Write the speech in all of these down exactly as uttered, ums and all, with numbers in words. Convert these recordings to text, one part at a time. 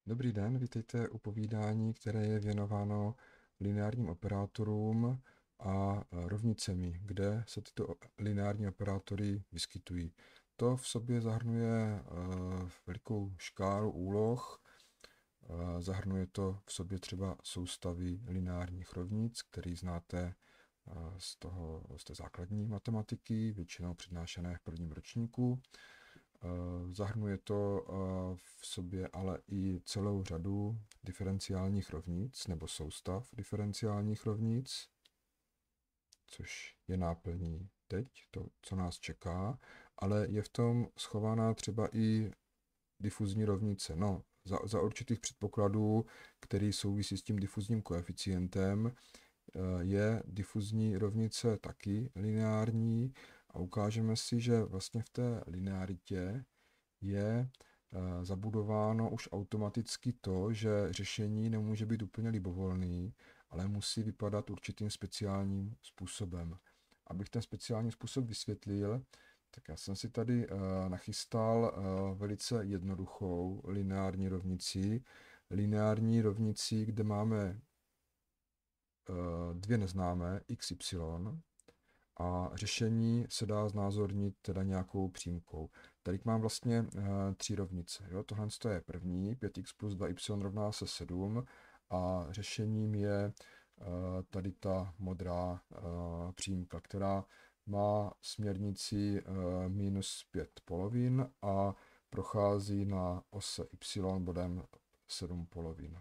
Dobrý den, vítejte u povídání, které je věnováno lineárním operátorům a rovnicemi, kde se tyto lineární operátory vyskytují. To v sobě zahrnuje velikou škálu úloh, zahrnuje to v sobě třeba soustavy lineárních rovnic, které znáte z, toho, z té základní matematiky, většinou přednášené v prvním ročníku. Zahrnuje to v sobě ale i celou řadu diferenciálních rovnic nebo soustav diferenciálních rovnic, což je náplní teď, to, co nás čeká, ale je v tom schovaná třeba i difuzní rovnice. No, za, za určitých předpokladů, který souvisí s tím difuzním koeficientem, je difuzní rovnice taky lineární a ukážeme si, že vlastně v té linearitě je zabudováno už automaticky to, že řešení nemůže být úplně libovolný, ale musí vypadat určitým speciálním způsobem. Abych ten speciální způsob vysvětlil, tak já jsem si tady nachystal velice jednoduchou lineární rovnici. Lineární rovnici, kde máme dvě neznámé, x, y, a řešení se dá znázornit teda nějakou přímkou. Tady mám vlastně uh, tři rovnice. Jo? Tohle je první, pět x plus dva y rovná se sedm a řešením je uh, tady ta modrá uh, přímka, která má směrnici uh, minus pět polovin a prochází na ose y bodem sedm polovin.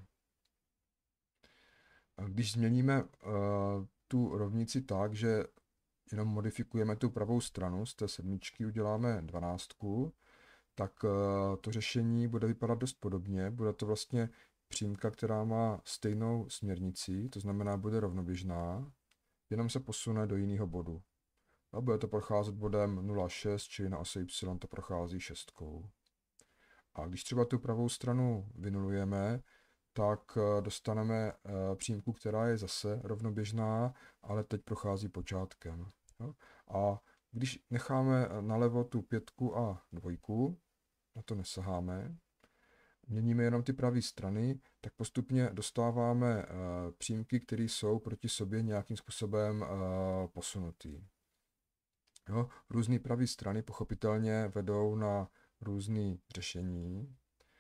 Když změníme uh, tu rovnici tak, že jenom modifikujeme tu pravou stranu, z té sedmičky uděláme dvanáctku, tak uh, to řešení bude vypadat dost podobně. Bude to vlastně přímka, která má stejnou směrnici, to znamená, bude rovnoběžná, jenom se posune do jiného bodu. A bude to procházet bodem nula celá šest, čili na ose y to prochází šestkou. A když třeba tu pravou stranu vynulujeme, tak dostaneme přímku, která je zase rovnoběžná, ale teď prochází počátkem. A když necháme nalevo tu pětku a dvojku, na to nesaháme, měníme jenom ty pravé strany, tak postupně dostáváme přímky, které jsou proti sobě nějakým způsobem posunutý. Jo? Různé pravé strany pochopitelně vedou na různé řešení.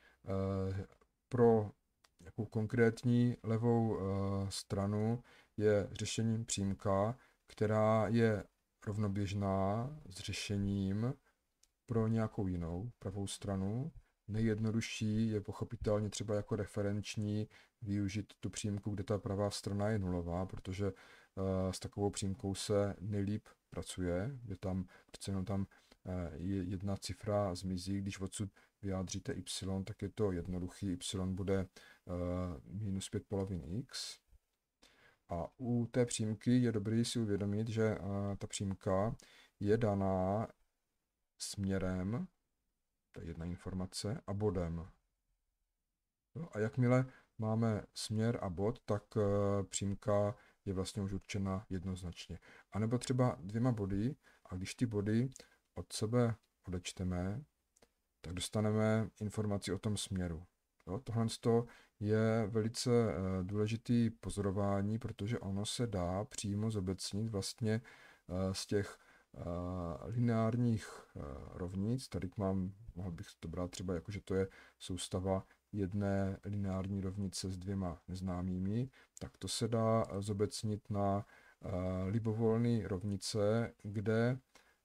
Pro nějakou konkrétní levou uh, stranu je řešením přímka, která je rovnoběžná s řešením pro nějakou jinou pravou stranu. Nejjednodušší je pochopitelně třeba jako referenční využít tu přímku, kde ta pravá strana je nulová, protože uh, s takovou přímkou se nejlíp pracuje. Je tam, přece jenom tam uh, jedna cifra zmizí, když odsud vyjádříte y, tak je to jednoduchý, y bude uh, minus pět polovin x. A u té přímky je dobré si uvědomit, že uh, ta přímka je daná směrem, to je jedna informace, a bodem. No, a jakmile máme směr a bod, tak uh, přímka je vlastně už určena jednoznačně. A nebo třeba dvěma body, a když ty body od sebe odečteme, tak dostaneme informaci o tom směru. Jo, tohle je velice důležitý pozorování, protože ono se dá přímo zobecnit vlastně z těch lineárních rovnic. Tady mám, mohl bych to brát třeba jako, že to je soustava jedné lineární rovnice s dvěma neznámými, tak to se dá zobecnit na libovolné rovnice, kde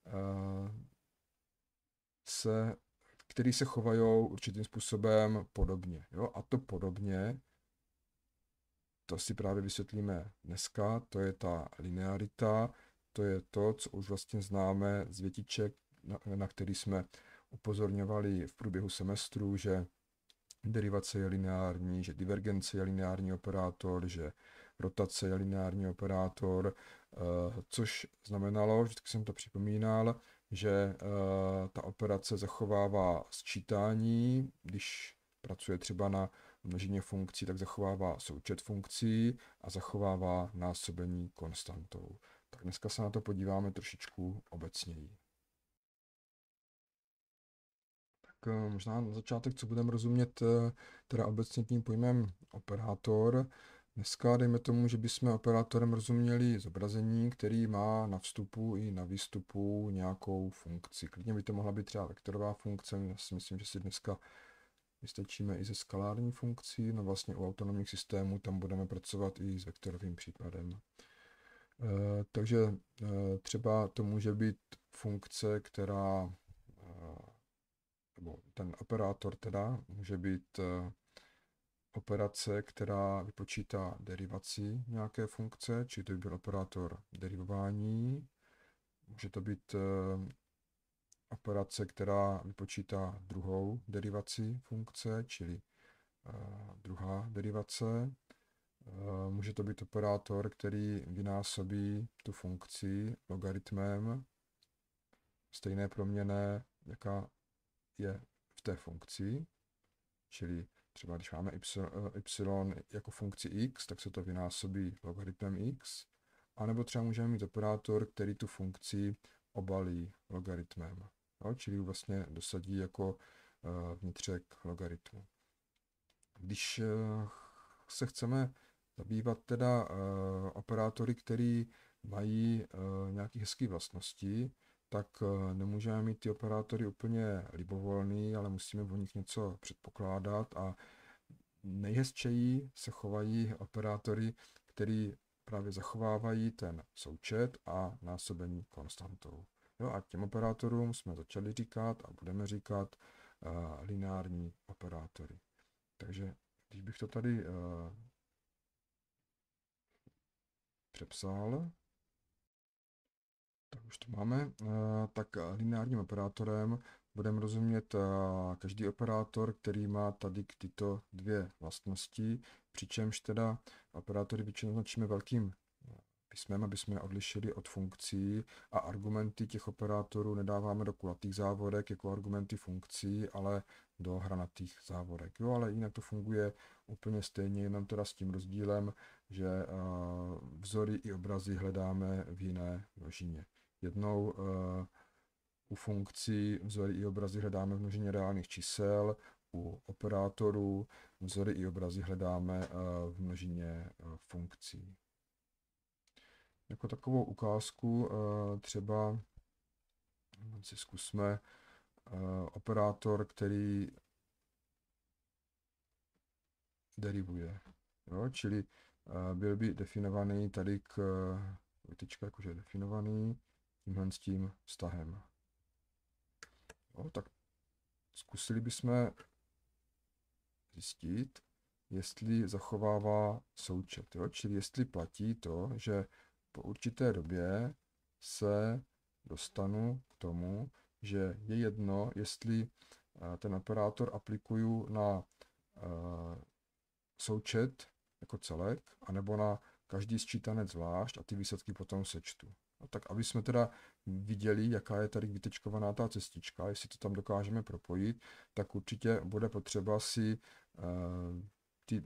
se který se chovají určitým způsobem podobně. Jo? A to podobně, to si právě vysvětlíme dneska, to je ta linearita, to je to, co už vlastně známe z větiček, na, na který jsme upozorňovali v průběhu semestru, že derivace je lineární, že divergence je lineární operátor, že rotace je lineární operátor, což znamenalo, vždycky jsem to připomínal, že uh, ta operace zachovává sčítání, když pracuje třeba na množině funkcí, tak zachovává součet funkcí a zachovává násobení konstantou. Tak dneska se na to podíváme trošičku obecněji. eh, možná na začátek, co budeme rozumět eh, teda obecně tím pojmem operátor. Dneska dejme tomu, že bychom operátorem rozuměli zobrazení, který má na vstupu i na výstupu nějakou funkci. Klidně by to mohla být třeba vektorová funkce, já si myslím, že si dneska vystačíme i ze skalární funkcí, no vlastně u autonomních systémů tam budeme pracovat i s vektorovým příkladem. E, takže e, třeba to může být funkce, která, e, nebo ten operátor teda, může být e, operace, která vypočítá derivaci nějaké funkce, či to by byl operátor derivování. Může to být e, operace, která vypočítá druhou derivaci funkce, čili uh, druhá derivace. Uh, může to být operátor, který vynásobí tu funkci logaritmem stejné proměnné, jaká je v té funkci, čili třeba když máme y, y jako funkci x, tak se to vynásobí logaritmem x, anebo třeba můžeme mít operátor, který tu funkci obalí logaritmem. No, čili vlastně dosadí jako uh, vnitřek logaritmu. Když uh, se chceme zabývat teda uh, operátory, který mají uh, nějaké hezké vlastnosti, tak uh, nemůžeme mít ty operátory úplně libovolný, ale musíme o nich něco předpokládat a nejhezčeji se chovají operátory, který právě zachovávají ten součet a násobení konstantou. Jo, a těm operátorům jsme začali říkat a budeme říkat uh, lineární operátory. Takže když bych to tady uh, přepsal, tak už to máme, uh, tak lineárním operátorem budeme rozumět uh, každý operátor, který má tady tyto dvě vlastnosti, přičemž teda operátory většinou značíme velkým písmem, aby jsme je odlišili od funkcí, a argumenty těch operátorů nedáváme do kulatých závorek jako argumenty funkcí, ale do hranatých závorek. Jo, ale jinak to funguje úplně stejně, jenom teda s tím rozdílem, že uh, vzory i obrazy hledáme v jiné množině. Jednou uh, u funkcí vzory i obrazy hledáme v množině reálných čísel, u operátorů vzory i obrazy hledáme uh, v množině uh, funkcí. Jako takovou ukázku třeba si zkusme operátor, který derivuje. Jo? Čili byl by definovaný tady k vytyčka, jakože je definovaný tímhle s tím vztahem. Jo? Tak zkusili bychom zjistit, jestli zachovává součet. Jo? Čili jestli platí to, že po určité době se dostanu k tomu, že je jedno, jestli ten operátor aplikuju na součet jako celek, anebo na každý sčítanec zvlášť a ty výsledky potom sečtu. No, tak aby jsme teda viděli, jaká je tady vytečkovaná ta cestička, jestli to tam dokážeme propojit, tak určitě bude potřeba si uh, ty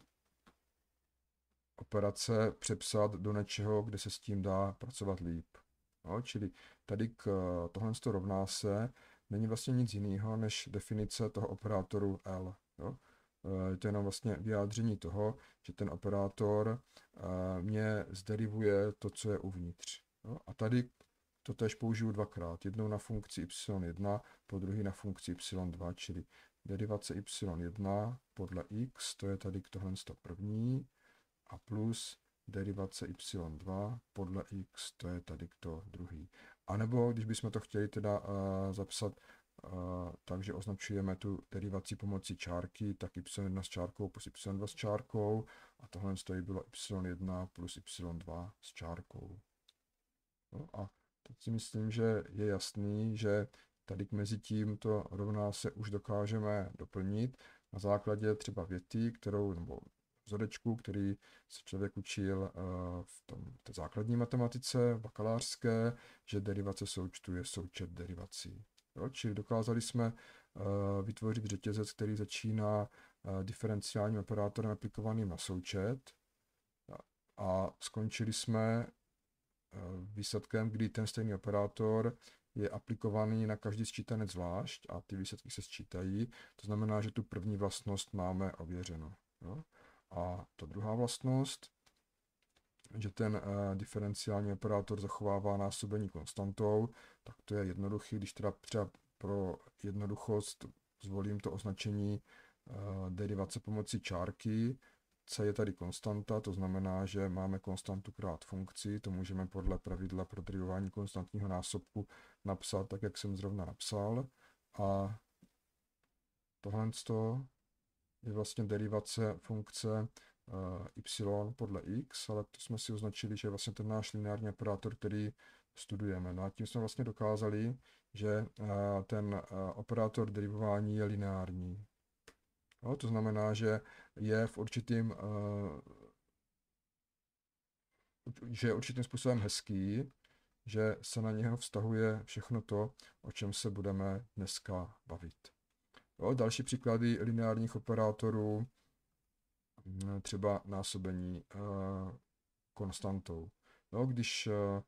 operace přepsat do něčeho, kde se s tím dá pracovat líp. No, čili tady k tohle rovná se není vlastně nic jiného než definice toho operátoru L. Jo? Je to jenom vlastně vyjádření toho, že ten operátor mě zderivuje to, co je uvnitř. Jo? A tady to též použiju dvakrát. Jednou na funkci y jedna, po druhý na funkci y dva, čili derivace y jedna podle x, to je tady k tohle první, a plus derivace y dva podle x, to je tady to druhý. A nebo když bychom to chtěli teda uh, zapsat uh, tak, že označujeme tu derivaci pomocí čárky, tak y jedna s čárkou plus y dva s čárkou, a tohle stojí bylo y jedna plus y dva s čárkou. No a teď si myslím, že je jasný, že tady mezi tím to rovná se už dokážeme doplnit na základě třeba věty, kterou, nebo vzorečku, který se člověk učil v tom, té základní matematice, bakalářské, že derivace součtu je součet derivací. Jo? Čili dokázali jsme vytvořit řetězec, který začíná diferenciálním operátorem aplikovaným na součet, a skončili jsme výsledkem, kdy ten stejný operátor je aplikovaný na každý sčítanec zvlášť a ty výsledky se sčítají. To znamená, že tu první vlastnost máme ověřeno. Jo? A ta druhá vlastnost, že ten uh, diferenciální operátor zachovává násobení konstantou, tak to je jednoduchý, když teda třeba pro jednoduchost zvolím to označení uh, derivace pomocí čárky. C je tady konstanta, to znamená, že máme konstantu krát funkci, to můžeme podle pravidla pro derivování konstantního násobku napsat tak, jak jsem zrovna napsal. A tohle je vlastně derivace funkce uh, y podle x, ale to jsme si označili, že je vlastně ten náš lineární operátor, který studujeme. No a tím jsme vlastně dokázali, že uh, ten uh, operátor derivování je lineární. No, to znamená, že je v určitým, uh, že je určitým způsobem hezký, že se na něho vztahuje všechno to, o čem se budeme dneska bavit. Jo, další příklady lineárních operátorů, třeba násobení uh, konstantou. Jo, když uh,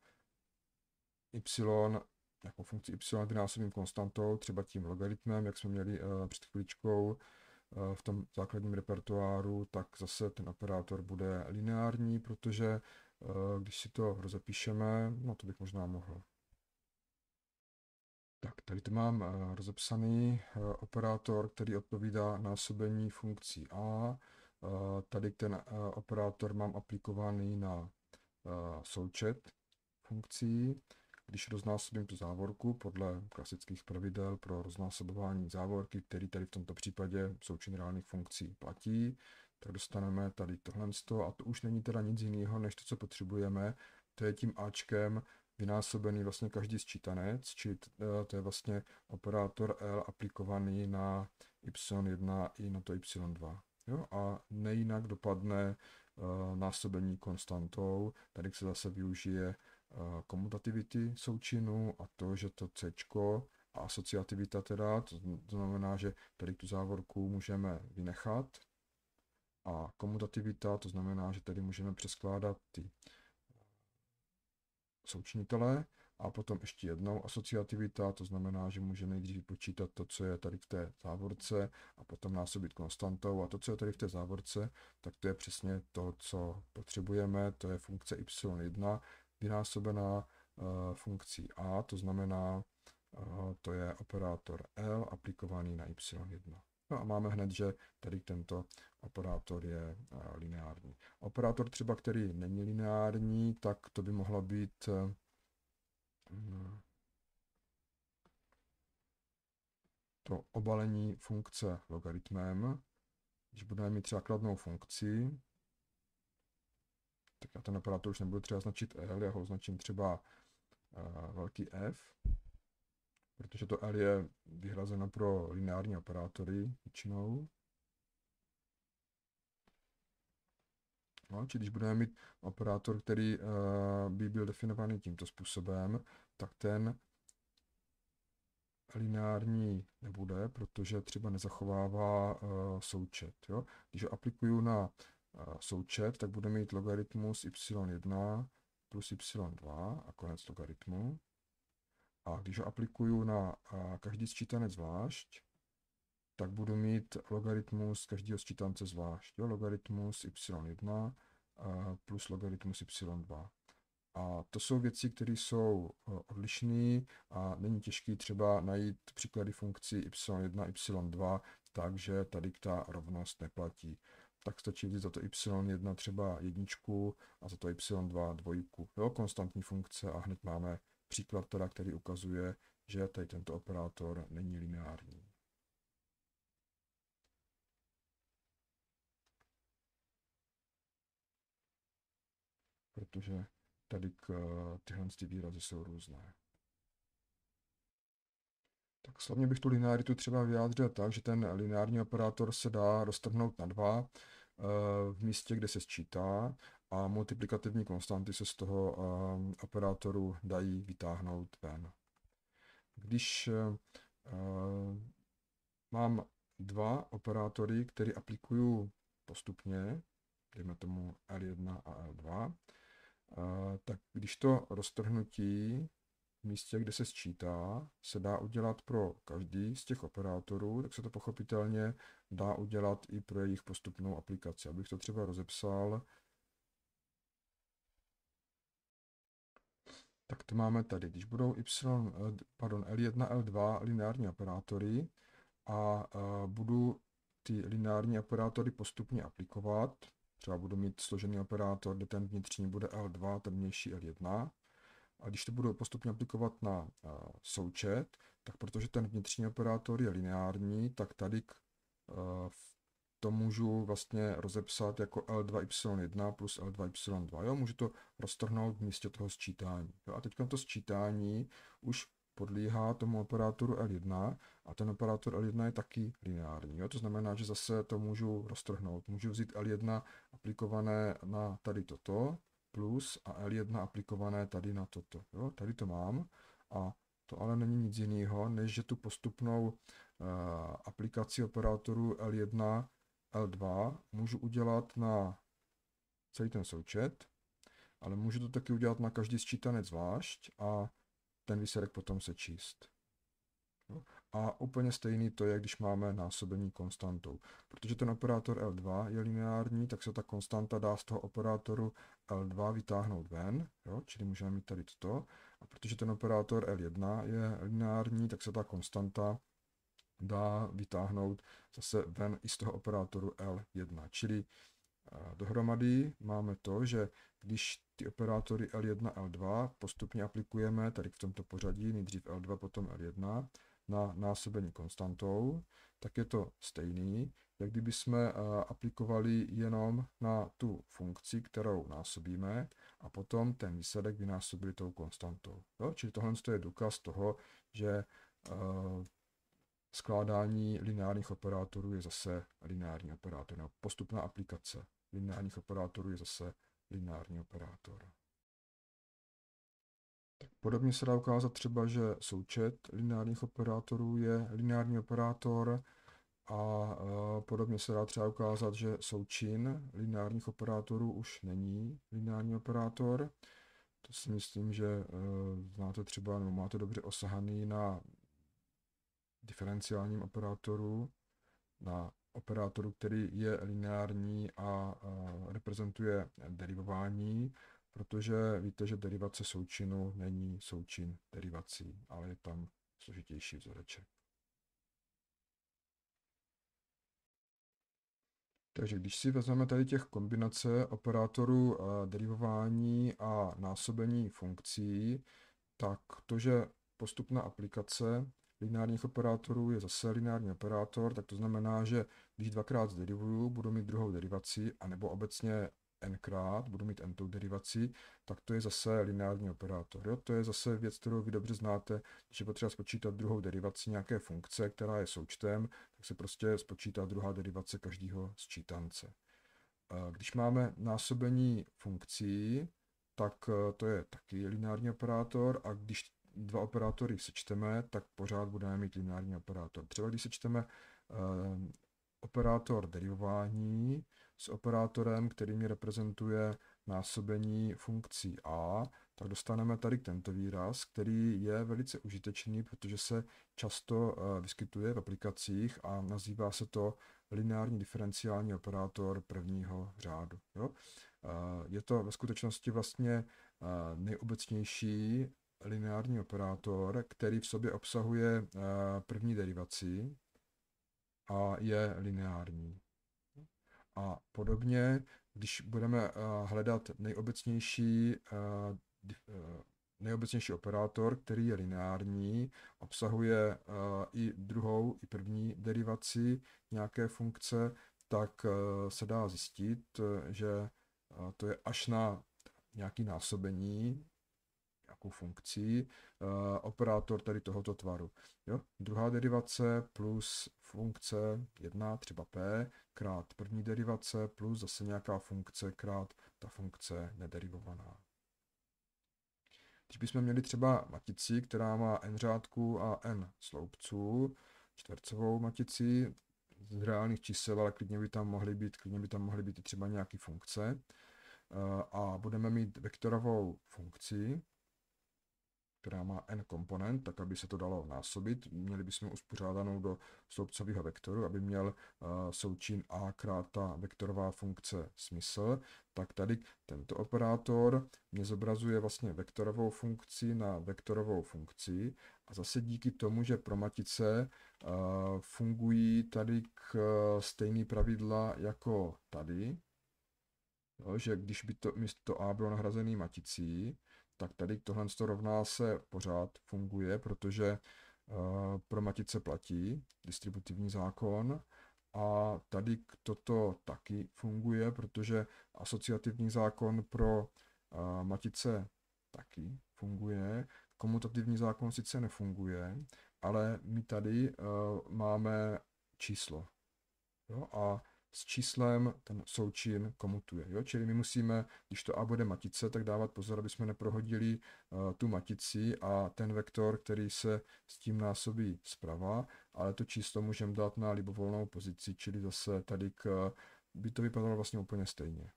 y jako funkci y vynásobím konstantou, třeba tím logaritmem, jak jsme měli uh, před chvíličkou uh, v tom základním repertoáru, tak zase ten operátor bude lineární, protože uh, když si to rozepíšeme, no to bych možná mohl. Tak, tady to mám uh, rozepsaný uh, operátor, který odpovídá násobení funkcí a. Uh, tady ten uh, operátor mám aplikovaný na uh, součet funkcí. Když roznásobím tu závorku podle klasických pravidel pro roznásobování závorky, který tady v tomto případě součin reálných funkcí platí, tak dostaneme tady tohle a to už není teda nic jiného, než to, co potřebujeme. To je tím Ačkem vynásobený vlastně každý sčítanec, čili to je vlastně operátor L aplikovaný na y jedna i na to y dva. Jo, a nejinak dopadne uh, násobení konstantou. Tady se zase využije uh, komutativity součinu a to, že to C a asociativita teda, to znamená, že tady tu závorku můžeme vynechat. A komutativita, to znamená, že tady můžeme přeskládat ty součinitele. A potom ještě jednou asociativita, to znamená, že můžeme nejdřív vypočítat to, co je tady v té závorce a potom násobit konstantou. A to, co je tady v té závorce, tak to je přesně to, co potřebujeme. To je funkce y jedna vynásobená uh, funkcí a, to znamená, uh, to je operátor L aplikovaný na y jedna. No a máme hned, že tady tento operátor je uh, lineární. Operátor třeba, který není lineární, tak to by mohla být uh, to obalení funkce logaritmem. Když budeme mít třeba kladnou funkci, tak já ten operátor už nebudu třeba značit L, já ho označím třeba uh, velký F, protože to L je vyhrazeno pro lineární operátory většinou. No, či když budeme mít operátor, který uh, by byl definovaný tímto způsobem, tak ten lineární nebude, protože třeba nezachovává uh, součet. Jo? Když ho aplikuju na uh, součet, tak bude mít logaritmus y jedna plus y dva a konec logaritmu. A když ho aplikuju na uh, každý sčítanec zvlášť, tak budu mít logaritmus každého sčítance zvlášť. Jo? Logaritmus y jedna uh, plus logaritmus y dva. A to jsou věci, které jsou odlišné a není těžké třeba najít příklady funkcí y jedna, y dva, takže tady ta rovnost neplatí. Tak stačí vzít za to y jedna třeba jedničku a za to y dva dvojku. Jo, konstantní funkce a hned máme příklad, teda, který ukazuje, že tady tento operátor není lineární. Protože tady k, tyhle ty výrazy jsou různé. Tak slavně bych tu linearitu třeba vyjádřil tak, že ten lineární operátor se dá roztrhnout na dva v místě, kde se sčítá a multiplikativní konstanty se z toho operátoru dají vytáhnout ven. Když mám dva operátory, které aplikuju postupně, dejme tomu L jedna a L dva, Uh, tak když to roztrhnutí místě, kde se sčítá, se dá udělat pro každý z těch operátorů, tak se to pochopitelně dá udělat i pro jejich postupnou aplikaci. Abych to třeba rozepsal, tak to máme tady. Když budou y, pardon, L jedna, L dva lineární operátory a budu ty lineární operátory postupně aplikovat, třeba budu mít složený operátor, kde ten vnitřní bude L dva, ten vnější L jedna, a když to budu postupně aplikovat na uh, součet, tak protože ten vnitřní operátor je lineární, tak tady k, uh, to můžu vlastně rozepsat jako L dva Y jedna plus L dva Y dva. Jo? Můžu to roztrhnout v místě toho sčítání. Jo? A teď to sčítání už podléhá tomu operátoru L jedna a ten operátor L jedna je taky lineární. Jo? To znamená, že zase to můžu roztrhnout. Můžu vzít L jedna aplikované na tady toto, plus a L jedna aplikované tady na toto. Jo? Tady to mám a to ale není nic jiného, než že tu postupnou uh, aplikaci operátoru L jedna, L dva můžu udělat na celý ten součet, ale můžu to taky udělat na každý sčítanec zvlášť a ten výsledek potom se číst. Jo? A úplně stejný to je, když máme násobení konstantou. Protože ten operátor L dva je lineární, tak se ta konstanta dá z toho operátoru L dva vytáhnout ven, jo? Čili můžeme mít tady toto. A protože ten operátor L jedna je lineární, tak se ta konstanta dá vytáhnout zase ven i z toho operátoru L jedna. Čili dohromady máme to, že když ty operátory L jedna, L dva postupně aplikujeme tady v tomto pořadí, nejdřív L dva, potom L jedna, na násobení konstantou, tak je to stejný, jak kdyby jsme aplikovali jenom na tu funkci, kterou násobíme, a potom ten výsledek vynásobili tou konstantou. Jo? Čili tohle je důkaz toho, že uh, skládání lineárních operátorů je zase lineární operátor, nebo postupná aplikace lineárních operátorů je zase lineární operátor. Podobně se dá ukázat třeba, že součet lineárních operátorů je lineární operátor a podobně se dá třeba ukázat, že součin lineárních operátorů už není lineární operátor. To si myslím, že znáte třeba, nebo máte dobře osahaný na diferenciálním operátoru, na operátoru, který je lineární a, a reprezentuje derivování, protože víte, že derivace součinu není součin derivací, ale je tam složitější vzoreček. Takže když si vezmeme tady těch kombinace operátorů derivování a násobení funkcí, tak to, že postupná aplikace lineárních operátorů je zase lineární operátor, tak to znamená, že když dvakrát zderivuju, budu mít druhou derivaci, anebo obecně nkrát budu mít n-tou derivaci, tak to je zase lineární operátor. Jo? To je zase věc, kterou vy dobře znáte, když je potřeba spočítat druhou derivaci nějaké funkce, která je součtem, tak se prostě spočítá druhá derivace každého sčítance. Když máme násobení funkcí, tak to je taky lineární operátor, a když dva operátory sečteme, tak pořád budeme mít lineární operátor. Třeba když sečteme uh, operátor derivování s operátorem, který mi reprezentuje násobení funkcí a, tak dostaneme tady tento výraz, který je velice užitečný, protože se často uh, vyskytuje v aplikacích a nazývá se to lineární diferenciální operátor prvního řádu. Jo? Uh, je to ve skutečnosti vlastně uh, nejobecnější lineární operátor, který v sobě obsahuje uh, první derivaci a je lineární. A podobně, když budeme uh, hledat nejobecnější, uh, uh, nejobecnější operátor, který je lineární, obsahuje uh, i druhou, i první derivaci nějaké funkce, tak uh, se dá zjistit, že uh, to je až na nějaké násobení, nějakou funkcí, uh, operátor tady tohoto tvaru. Jo? Druhá derivace plus funkce jedna, třeba p, krát první derivace plus zase nějaká funkce krát ta funkce nederivovaná. Když bychom měli třeba matici, která má n řádků a n sloupců, čtvercovou matici z reálných čísel, ale klidně by tam mohly být, klidně by tam mohly být i třeba nějaké funkce, uh, a budeme mít vektorovou funkci, která má n komponent, tak aby se to dalo násobit. Měli bychom uspořádanou do sloupcového vektoru, aby měl uh, součin a krát ta vektorová funkce smysl. Tak tady tento operátor mě zobrazuje vlastně vektorovou funkci na vektorovou funkci a zase díky tomu, že pro matice uh, fungují tady k uh, stejný pravidla jako tady, jo, že když by to místo A bylo nahrazený maticí, tak tady tohle rovná se pořád funguje, protože uh, pro matice platí distributivní zákon a tady toto taky funguje, protože asociativní zákon pro uh, matice taky funguje, komutativní zákon sice nefunguje, ale my tady uh, máme číslo. Jo, a s číslem ten součin komutuje. Jo? Čili my musíme, když to A bude matice, tak dávat pozor, aby jsme neprohodili uh, tu matici a ten vektor, který se s tím násobí zprava, ale to číslo můžeme dát na libovolnou pozici, čili zase tady k, by to vypadalo vlastně úplně stejně.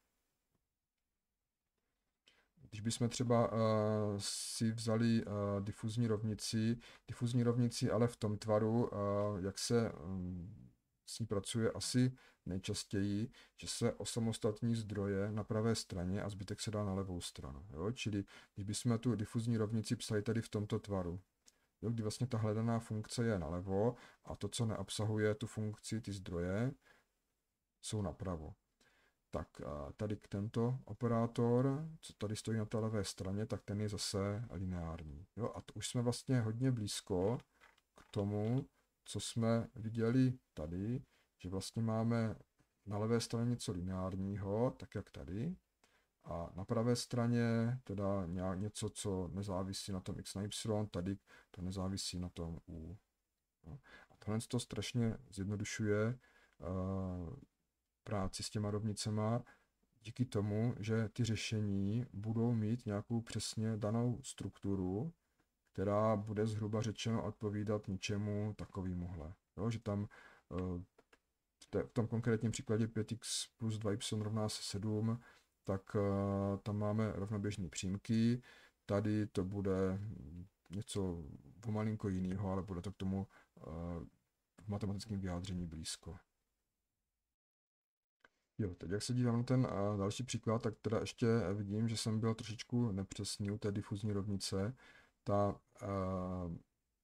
Když bychom třeba uh, si vzali uh, difuzní rovnici, difuzní rovnici ale v tom tvaru, uh, jak se um, s ní pracuje asi nejčastěji, že se osamostatní zdroje na pravé straně a zbytek se dá na levou stranu. Jo? Čili když bychom tu difuzní rovnici psali tady v tomto tvaru, jo? Kdy vlastně ta hledaná funkce je nalevo a to, co neobsahuje tu funkci, ty zdroje, jsou napravo. Tak tady tento operátor, co tady stojí na té levé straně, tak ten je zase lineární. Jo? A to už jsme vlastně hodně blízko k tomu, co jsme viděli tady, že vlastně máme na levé straně něco lineárního, tak jak tady, a na pravé straně teda něco, co nezávisí na tom x na y, tady to nezávisí na tom u. No. A tohle to strašně zjednodušuje uh, práci s těma rovnicema díky tomu, že ty řešení budou mít nějakou přesně danou strukturu, která bude zhruba řečeno odpovídat něčemu takovémuhle. Jo, že tam uh, v tom konkrétním příkladě pět x plus dva y rovná se sedm, tak uh, tam máme rovnoběžné přímky, tady to bude něco pomalinko jiného, ale bude to k tomu uh, v matematickém vyjádření blízko. Jo, teď jak se dívám na ten uh, další příklad, tak teda ještě vidím, že jsem byl trošičku nepřesný u té difuzní rovnice. Ta, uh,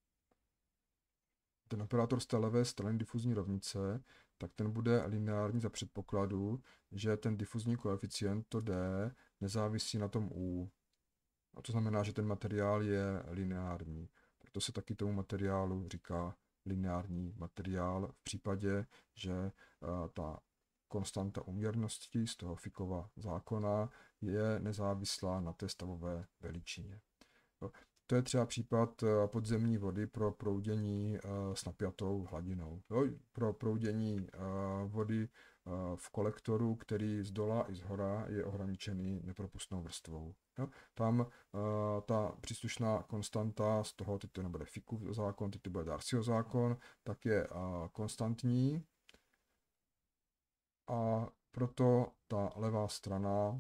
ten operátor z té levé strany difuzní rovnice, tak ten bude lineární za předpokladu, že ten difuzní koeficient, to D, nezávisí na tom U. A to znamená, že ten materiál je lineární. Proto se taky tomu materiálu říká lineární materiál v případě, že uh, ta konstanta uměrnosti z toho Fickova zákona je nezávislá na té stavové veličině. Jo. To je třeba případ podzemní vody pro proudění s napjatou hladinou. Jo, pro proudění vody v kolektoru, který z dola i z hora je ohraničený nepropustnou vrstvou. Jo. Tam ta příslušná konstanta z toho, teď to nebude Fickův zákon, teď to bude Darcyho zákon, tak je konstantní a proto ta levá strana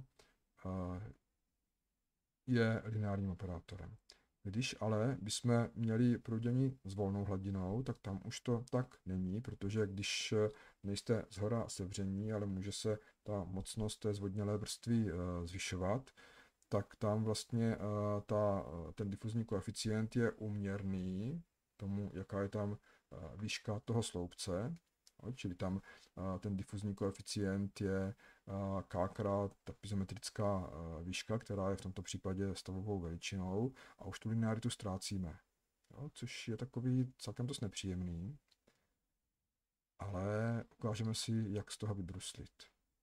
je lineárním operátorem. Když ale bychom měli proudění s volnou hladinou, tak tam už to tak není, protože když nejste zhora sevření, ale může se ta mocnost té zvodnělé vrstvy zvyšovat, tak tam vlastně ta, ten difuzní koeficient je úměrný tomu, jaká je tam výška toho sloupce. Čili tam ten difuzní koeficient je k krát ta pizometrická výška, která je v tomto případě stavovou veličinou a už tu linearitu ztrácíme. Jo, což je takový celkem dost nepříjemný, ale ukážeme si, jak z toho vybruslit.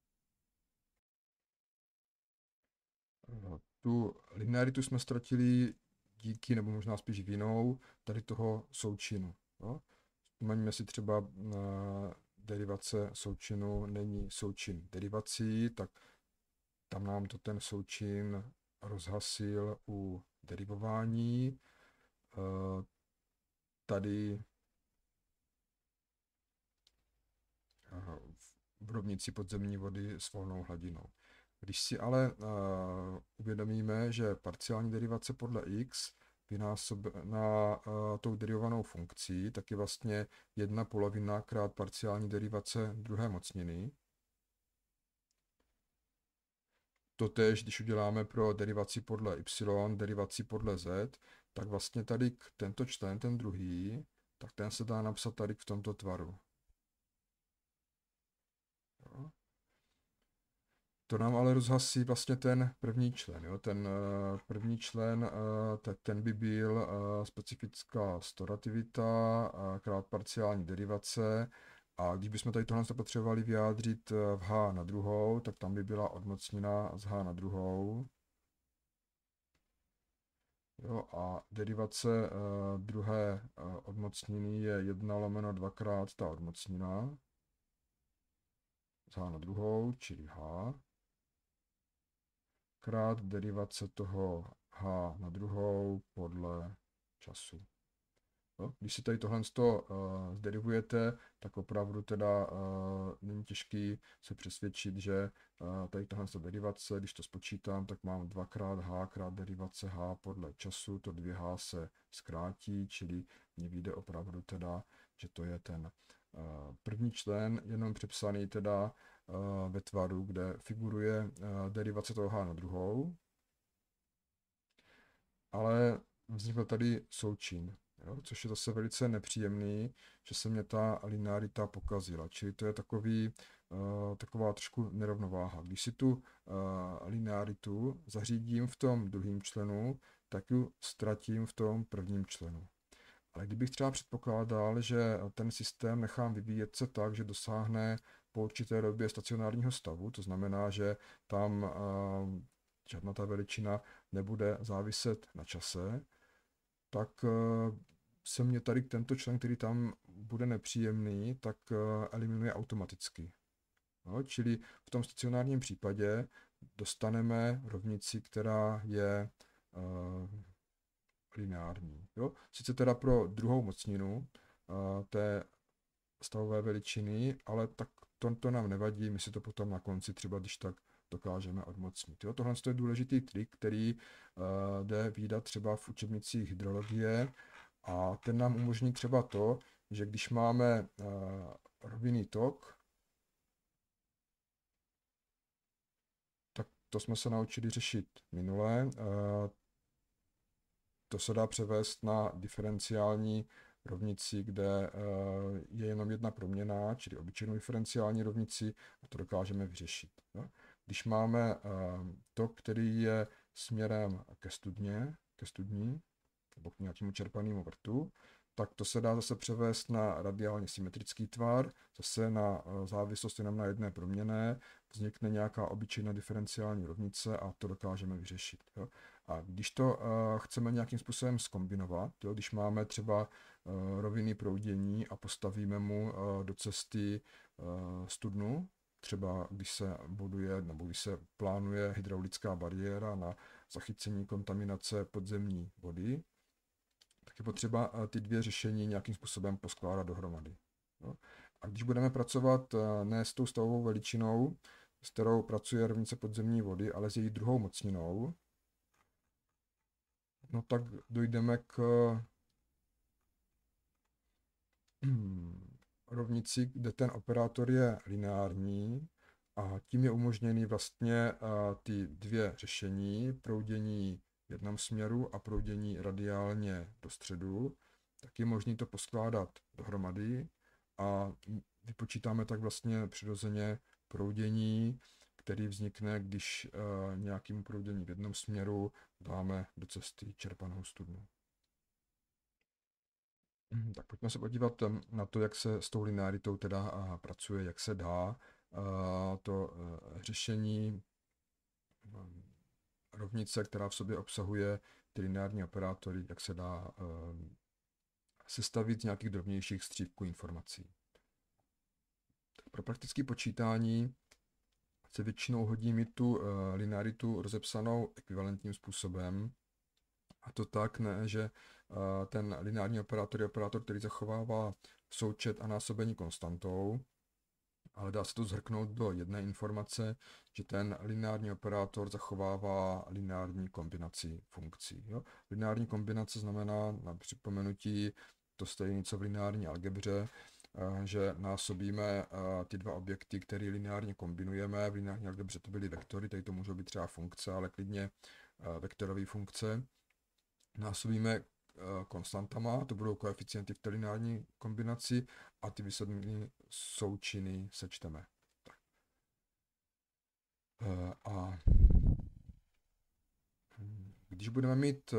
Tu linearitu jsme ztratili díky, nebo možná spíš vinou, tady toho součinu. Jo. Vzpomeňme si třeba na derivace součinu není součin derivací, tak tam nám to ten součin rozhasil u derivování. Tady v rovnici podzemní vody s volnou hladinou. Když si ale uvědomíme, že parciální derivace podle x vynásobená uh, tou derivovanou funkcí, tak je vlastně jedna polovina krát parciální derivace druhé mocniny. Totéž, když uděláme pro derivaci podle y, derivaci podle z, tak vlastně tady tento člen, ten druhý, tak ten se dá napsat tady v tomto tvaru. Jo. To nám ale rozhasí vlastně ten první člen. Jo. Ten uh, první člen, uh, ten by byl uh, specifická storativita uh, krát parciální derivace. A když bychom tady tohle potřebovali vyjádřit v h na druhou, tak tam by byla odmocnina z h na druhou. Jo, a derivace uh, druhé uh, odmocniny je jedna lomeno dvakrát ta odmocnina z h na druhou, čili h, krát derivace toho h na druhou podle času. Jo? Když si tady tohle uh, zderivujete, tak opravdu teda uh, není těžký se přesvědčit, že uh, tady tohle derivace, když to spočítám, tak mám dvakrát h krát derivace h podle času, to dvě h se zkrátí, čili mně vyjde opravdu teda, že to je ten uh, první člen, jenom přepsaný teda uh, ve tvaru, kde figuruje uh, derivace toho h na druhou, ale vznikl tady součin. Jo, což je zase velice nepříjemný, že se mě ta linearita pokazila. Čili to je takový, uh, taková trošku nerovnováha. Když si tu uh, linearitu zařídím v tom druhém členu, tak ji ztratím v tom prvním členu. Ale kdybych třeba předpokládal, že ten systém nechám vyvíjet se tak, že dosáhne po určité době stacionárního stavu, to znamená, že tam uh, žádná ta veličina nebude záviset na čase, tak se mě tady tento člen, který tam bude nepříjemný, tak eliminuje automaticky. No, čili v tom stacionárním případě dostaneme rovnici, která je uh, lineární. Jo? Sice teda pro druhou mocninu uh, té stavové veličiny, ale tak to, to nám nevadí, my si to potom na konci třeba když tak dokážeme odmocnit. Jo? Tohle je důležitý trik, který uh, jde vydat třeba v učebnicích hydrologie a ten nám umožní třeba to, že když máme uh, rovinný tok, tak to jsme se naučili řešit minule, uh, to se dá převést na diferenciální rovnici, kde uh, je jenom jedna proměnná, čili obyčejnou diferenciální rovnici, a to dokážeme vyřešit. Jo? Když máme uh, tok, který je směrem ke studně, ke studni, nebo k nějakému čerpanému vrtu, tak to se dá zase převést na radiálně symetrický tvar, zase na uh, závislost jenom na jedné proměnné, vznikne nějaká obyčejná diferenciální rovnice a to dokážeme vyřešit. Jo? A když to uh, chceme nějakým způsobem zkombinovat, jo? Když máme třeba uh, rovinný proudění a postavíme mu uh, do cesty uh, studnu, třeba když se buduje nebo když se plánuje hydraulická bariéra na zachycení kontaminace podzemní vody, tak je potřeba ty dvě řešení nějakým způsobem poskládat dohromady. Jo? A když budeme pracovat ne s tou stavovou veličinou, s kterou pracuje rovnice podzemní vody, ale s její druhou mocninou, no tak dojdeme k rovnici, kde ten operátor je lineární a tím je umožněný vlastně ty dvě řešení, proudění v jednom směru a proudění radiálně do středu, tak je možné to poskládat dohromady a vypočítáme tak vlastně přirozeně proudění, který vznikne, když nějakému proudění v jednom směru dáme do cesty čerpanou studnu. Tak pojďme se podívat na to, jak se s tou linearitou teda pracuje, jak se dá to řešení rovnice, která v sobě obsahuje ty lineární operátory, jak se dá sestavit z nějakých drobnějších střípků informací. Tak pro praktické počítání se většinou hodí mít tu linearitu rozepsanou ekvivalentním způsobem. A to tak, ne, že ten lineární operátor je operátor, který zachovává součet a násobení konstantou, ale dá se to zhrknout do jedné informace, že ten lineární operátor zachovává lineární kombinaci funkcí. Jo? Lineární kombinace znamená, na připomenutí, to stejné co v lineární algebře, že násobíme ty dva objekty, které lineárně kombinujeme. V lineární algebře to byly vektory, tady to můžou být třeba funkce, ale klidně vektorové funkce. Násobíme konstantama, to budou koeficienty v té lineární kombinaci, a ty výsledné součiny sečteme. Tak. A když budeme mít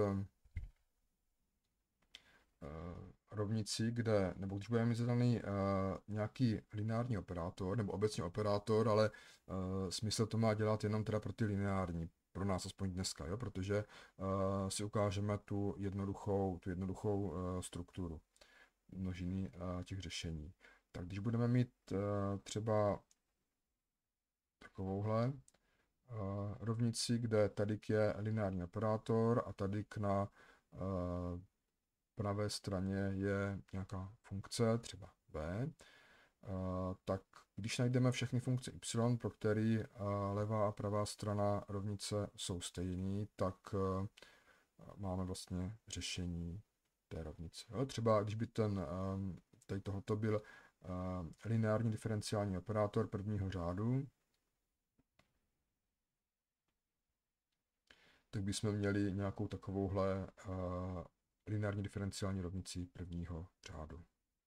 rovnici, kde, nebo když budeme mít zadaný uh, nějaký lineární operátor, nebo obecně operátor, ale uh, smysl to má dělat jenom teda pro ty lineární, pro nás aspoň dneska, jo? Protože uh, si ukážeme tu jednoduchou, tu jednoduchou uh, strukturu množiny uh, těch řešení. Tak když budeme mít uh, třeba takovouhle uh, rovnici, kde tady je lineární operátor a tady na uh, pravé straně je nějaká funkce, třeba b, tak když najdeme všechny funkce y, pro který levá a pravá strana rovnice jsou stejný, tak máme vlastně řešení té rovnice. Jo, třeba když by ten, tady tohoto byl lineární diferenciální operátor prvního řádu, tak bychom měli nějakou takovouhle lineární diferenciální rovnici prvního řádu.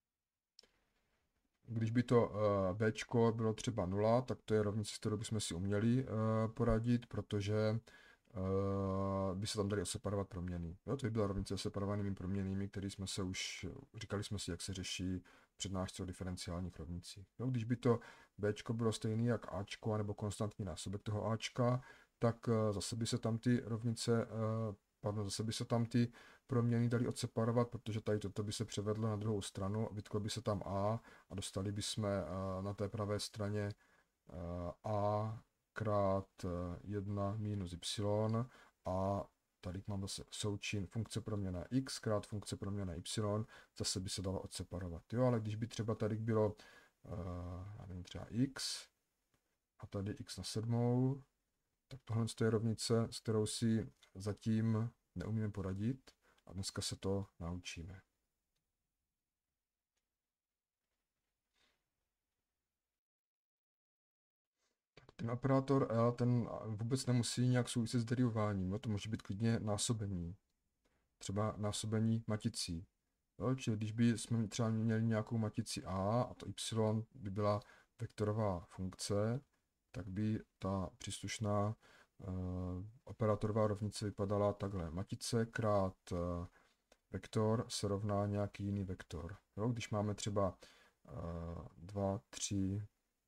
Když by to b bylo třeba nula, tak to je rovnice, s kterou bychom si uměli poradit, protože by se tam dali oseparovat proměny. Jo, to by byla rovnice separovanými proměnými, které jsme se už, říkali jsme si, jak se řeší přednášce o diferenciálních rovnicích. Jo, když by to b bylo stejné jak a, nebo konstantní násobek toho a, tak zase by se tam ty rovnice, pardon, zase by se tam ty proměny dali odseparovat, protože tady toto by se převedlo na druhou stranu, vytklo by se tam a a dostali bychom na té pravé straně a krát jedna minus y a tady mám zase součin funkce proměna x krát funkce proměna y, zase by se dalo odseparovat. Jo, ale když by třeba tady bylo já nevím, třeba x a tady x na sedmou, tak tohle je rovnice, s kterou si zatím neumíme poradit a dneska se to naučíme. Ten operátor L, ten vůbec nemusí nějak souviset s derivováním, no, to může být klidně násobení. Třeba násobení maticí. Jo, čili když by jsme třeba měli nějakou matici A a to y by byla vektorová funkce, tak by ta příslušná uh, operátorová rovnice vypadala takhle. Matice krát uh, vektor se rovná nějaký jiný vektor. Jo, když máme třeba uh, dva, tři,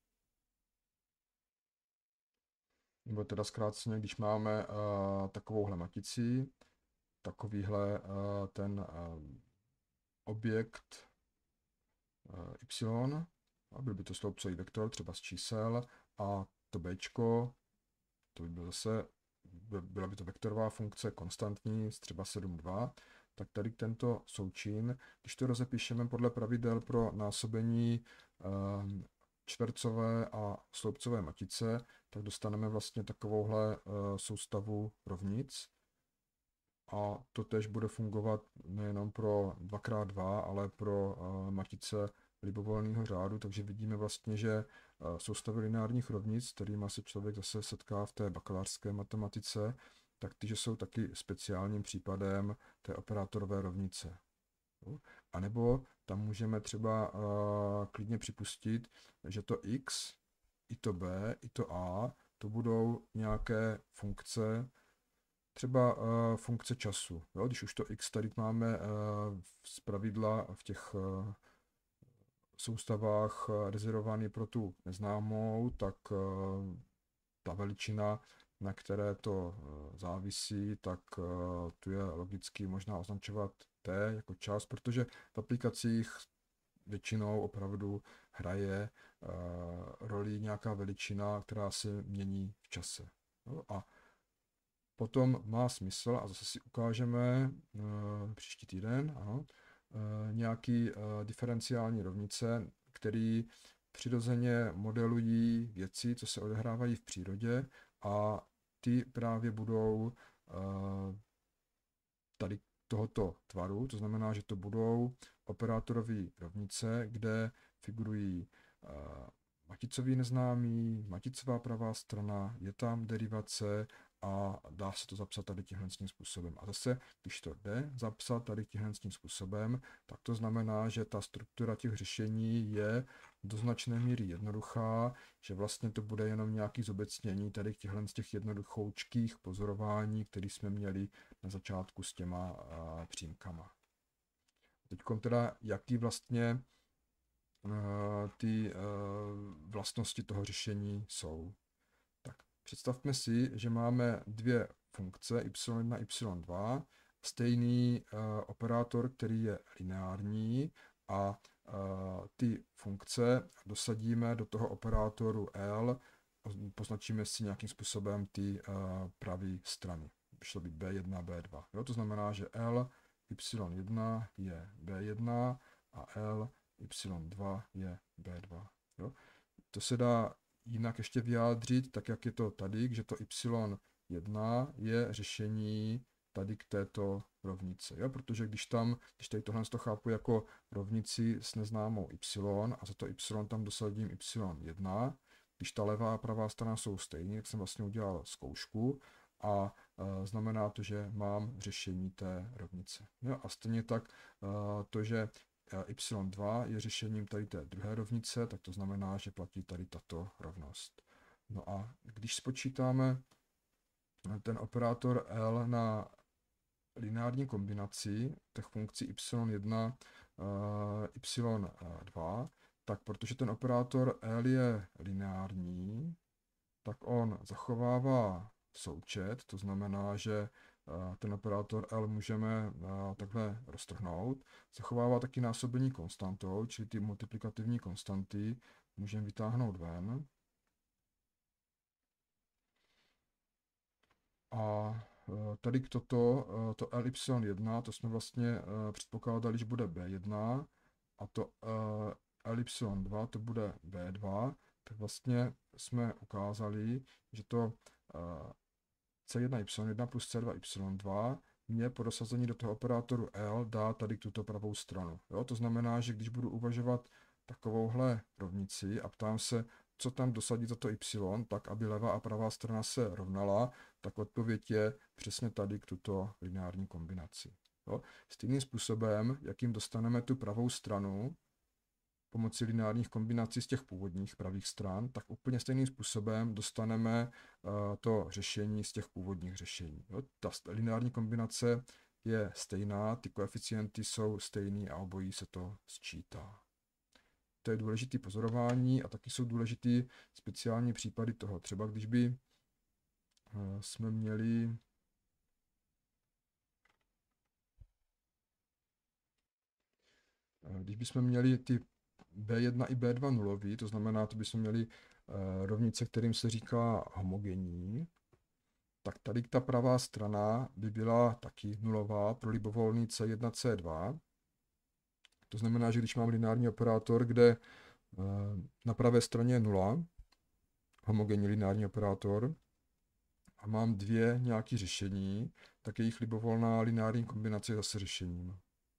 nebo teda zkráceně, když máme uh, takovouhle matici, takovýhle uh, ten uh, objekt uh, y, a byl by to sloupcový vektor, třeba z čísel, a to b, to by bylo zase, byla by to vektorová funkce konstantní, třeba sedm, dva, tak tady tento součin, když to rozepíšeme podle pravidel pro násobení uh, čtvercové a sloupcové matice, tak dostaneme vlastně takovouhle uh, soustavu rovnic. A to též bude fungovat nejenom pro dva krát dva, ale pro uh, matice libovolného řádu, takže vidíme vlastně, že uh, soustavy lineárních rovnic, s kterými se člověk zase setká v té bakalářské matematice, tak tyže jsou taky speciálním případem té operátorové rovnice. A nebo tam můžeme třeba uh, klidně připustit, že to x, i to b, i to a, to budou nějaké funkce, třeba uh, funkce času. Jo? Když už to x tady máme uh, z pravidla v těch uh, soustavách uh, rezervovaný pro tu neznámou, tak uh, ta veličina, na které to uh, závisí, tak uh, tu je logicky možná označovat t jako čas, protože v aplikacích většinou opravdu hraje uh, roli nějaká veličina, která se mění v čase. Jo? A potom má smysl, a zase si ukážeme uh, příští týden, ano, uh, nějaký uh, diferenciální rovnice, který přirozeně modelují věci, co se odehrávají v přírodě a ty právě budou tady tohoto tvaru, to znamená, že to budou operátorové rovnice, kde figurují maticový neznámý, maticová pravá strana, je tam derivace a dá se to zapsat tady tímhle způsobem. A zase, když to jde zapsat tady tímhle způsobem, tak to znamená, že ta struktura těch řešení je do značné míry jednoduchá, že vlastně to bude jenom nějaký zobecnění tady těchhle z těch jednoduchoučkých pozorování, které jsme měli na začátku s těma uh, přímkama. Teď teda, jaký vlastně uh, ty uh, vlastnosti toho řešení jsou. Tak představme si, že máme dvě funkce y jedna, y dva, stejný uh, operátor, který je lineární a uh, ty funkce dosadíme do toho operátoru L, poznačíme si nějakým způsobem ty uh, pravé strany. Šlo by B jedna, B dva. Jo? To znamená, že L y jedna je B jedna a L y dva je B dva. Jo? To se dá jinak ještě vyjádřit, tak jak je to tady, že to y jedna je řešení tady k této rovnici. Jo? Protože když tam, když tady tohle to chápu jako rovnici s neznámou y a za to y tam dosadím y jedna, když ta levá a pravá strana jsou stejné, tak jsem vlastně udělal zkoušku a e, znamená to, že mám řešení té rovnice. Jo? A stejně tak e, to, že y dva je řešením tady té druhé rovnice, tak to znamená, že platí tady tato rovnost. No a když spočítáme ten operátor L na lineární kombinaci těch funkcí y jedna, y dva, tak protože ten operátor L je lineární, tak on zachovává součet, to znamená, že ten operátor L můžeme takhle roztrhnout. Zachovává taky násobení konstantou, čili ty multiplikativní konstanty můžeme vytáhnout ven. A tady k toto, to L y jedna, to jsme vlastně předpokládali, že bude B jedna a to L y dva, to bude B dva, tak vlastně jsme ukázali, že to C jedna y jedna plus C dva y dva mě po dosazení do toho operátoru L dá tady tuto pravou stranu. Jo? To znamená, že když budu uvažovat takovouhle rovnici a ptám se, co tam dosadit za to y, tak aby levá a pravá strana se rovnala, tak odpověď je přesně tady k tuto lineární kombinaci. Jo? Stejným způsobem, jakým dostaneme tu pravou stranu pomocí lineárních kombinací z těch původních pravých stran, tak úplně stejným způsobem dostaneme uh, to řešení z těch původních řešení. Jo? Ta lineární kombinace je stejná, ty koeficienty jsou stejný a obojí se to sčítá. To je důležité pozorování a taky jsou důležité speciální případy toho. Třeba když by uh, jsme měli uh, když bychom měli ty B jedna i B dva nulový, to znamená, to bychom měli uh, rovnice, kterým se říká homogenní, tak tady ta pravá strana by byla taky nulová pro libovolný C jedna, C dva. To znamená, že když mám lineární operátor, kde uh, na pravé straně je nula, homogenní lineární operátor, a mám dvě nějaké řešení, tak jejich libovolná lineární kombinace je zase řešením.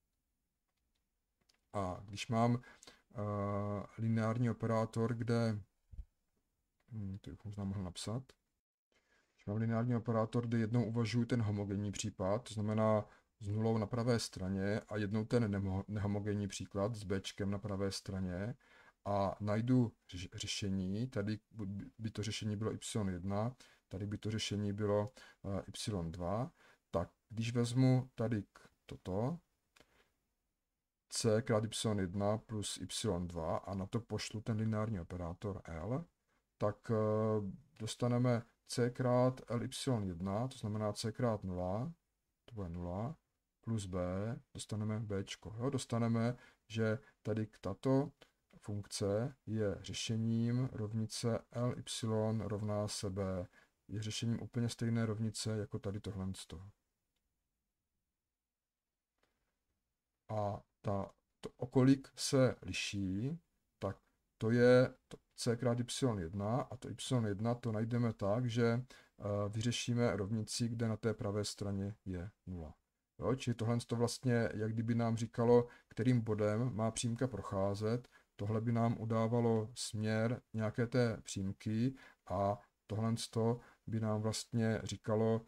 A když mám uh, lineární operátor, kde, hm, to bych možná mohl napsat, když mám lineární operátor, kde jednou uvažuji ten homogenní případ, to znamená s nulou na pravé straně a jednou ten nehomogenní příklad s Bčkem na pravé straně a najdu řešení, tady by to řešení bylo y jedna, tady by to řešení bylo uh, y dva, tak když vezmu tady toto, C krát y jedna plus y dva a na to pošlu ten lineární operátor L, tak uh, dostaneme C krát L y jedna, to znamená C krát nula, to bude nula, plus B, dostaneme B. Jo? Dostaneme, že tady tato funkce je řešením rovnice L y rovná se B. Je řešením úplně stejné rovnice jako tady tohle. A ta, to, o kolik se liší, tak to je to c krát y jedna a to y jedna to najdeme tak, že vyřešíme rovnici, kde na té pravé straně je nula. Jo, čili tohle to vlastně, jak kdyby nám říkalo, kterým bodem má přímka procházet, tohle by nám udávalo směr nějaké té přímky a tohle by nám vlastně říkalo,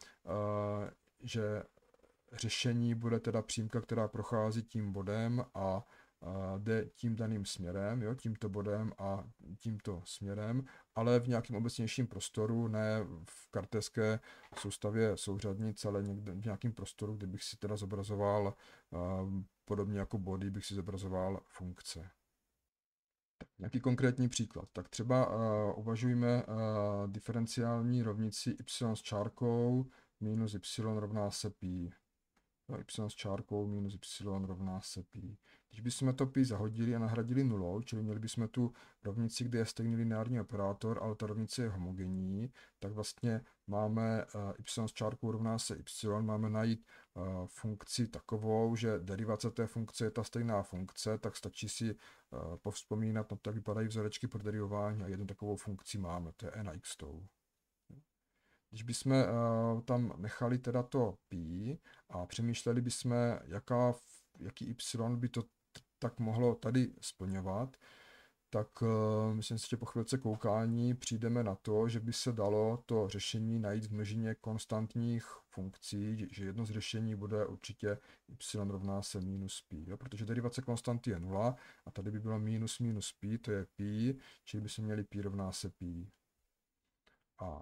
že řešení bude teda přímka, která prochází tím bodem a jde tím daným směrem, jo, tímto bodem a tímto směrem, ale v nějakém obecnějším prostoru, ne v kartéské soustavě souřadnic, ale někde v nějakém prostoru, kde bych si teda zobrazoval, podobně jako body, bych si zobrazoval funkce. Tak, nějaký konkrétní příklad. Tak třeba uh, uvažujme uh, diferenciální rovnici y s čárkou minus y rovná se pi. No, y s čárkou minus y rovná se pi. Když bychom to pi zahodili a nahradili nulou, čili měli bychom tu rovnici, kde je stejný lineární operátor, ale ta rovnice je homogenní, tak vlastně máme uh, y s čárkou rovná se y, máme najít uh, funkci takovou, že derivace té funkce je ta stejná funkce, tak stačí si uh, povzpomínat, no, jak vypadají vzorečky pro derivování a jednu takovou funkci máme, to je e na x tou. Když bychom uh, tam nechali teda to pi a přemýšleli bychom, jaká, jaký y by to tak mohlo tady splňovat, tak uh, myslím si, že po chvilce koukání přijdeme na to, že by se dalo to řešení najít v množině konstantních funkcí, že jedno z řešení bude určitě y rovná se minus pi, jo? Protože derivace konstanty je nula a tady by bylo minus minus pi, to je pi, čili bychom měli pi rovná se pi. A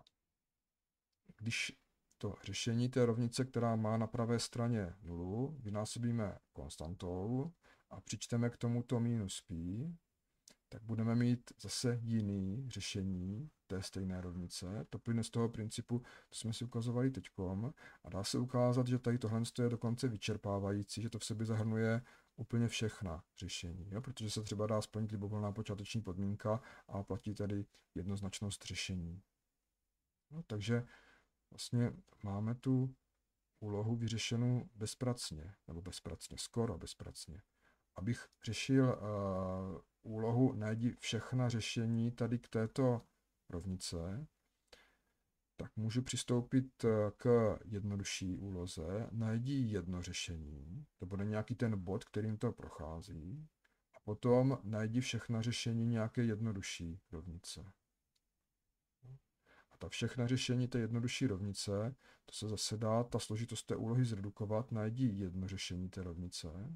když to řešení té rovnice, která má na pravé straně nulu, vynásobíme konstantou a přičteme k tomuto minus pi, tak budeme mít zase jiný řešení té stejné rovnice. To plyne z toho principu, to jsme si ukazovali teďkom. A dá se ukázat, že tady tohle je dokonce vyčerpávající, že to v sobě zahrnuje úplně všechna řešení. Jo? Protože se třeba dá splnit libovolná počáteční podmínka a platí tady jednoznačnost řešení. No, takže vlastně máme tu úlohu vyřešenou bezpracně, nebo bezpracně, skoro bezpracně. Abych řešil uh, úlohu najdi všechna řešení tady k této rovnice, tak můžu přistoupit k jednodušší úloze. Najdi jedno řešení, to bude nějaký ten bod, kterým to prochází, a potom najdi všechna řešení nějaké jednodušší rovnice. A ta všechna řešení té jednodušší rovnice, to se zase dá ta složitost té úlohy zredukovat, najdi jedno řešení té rovnice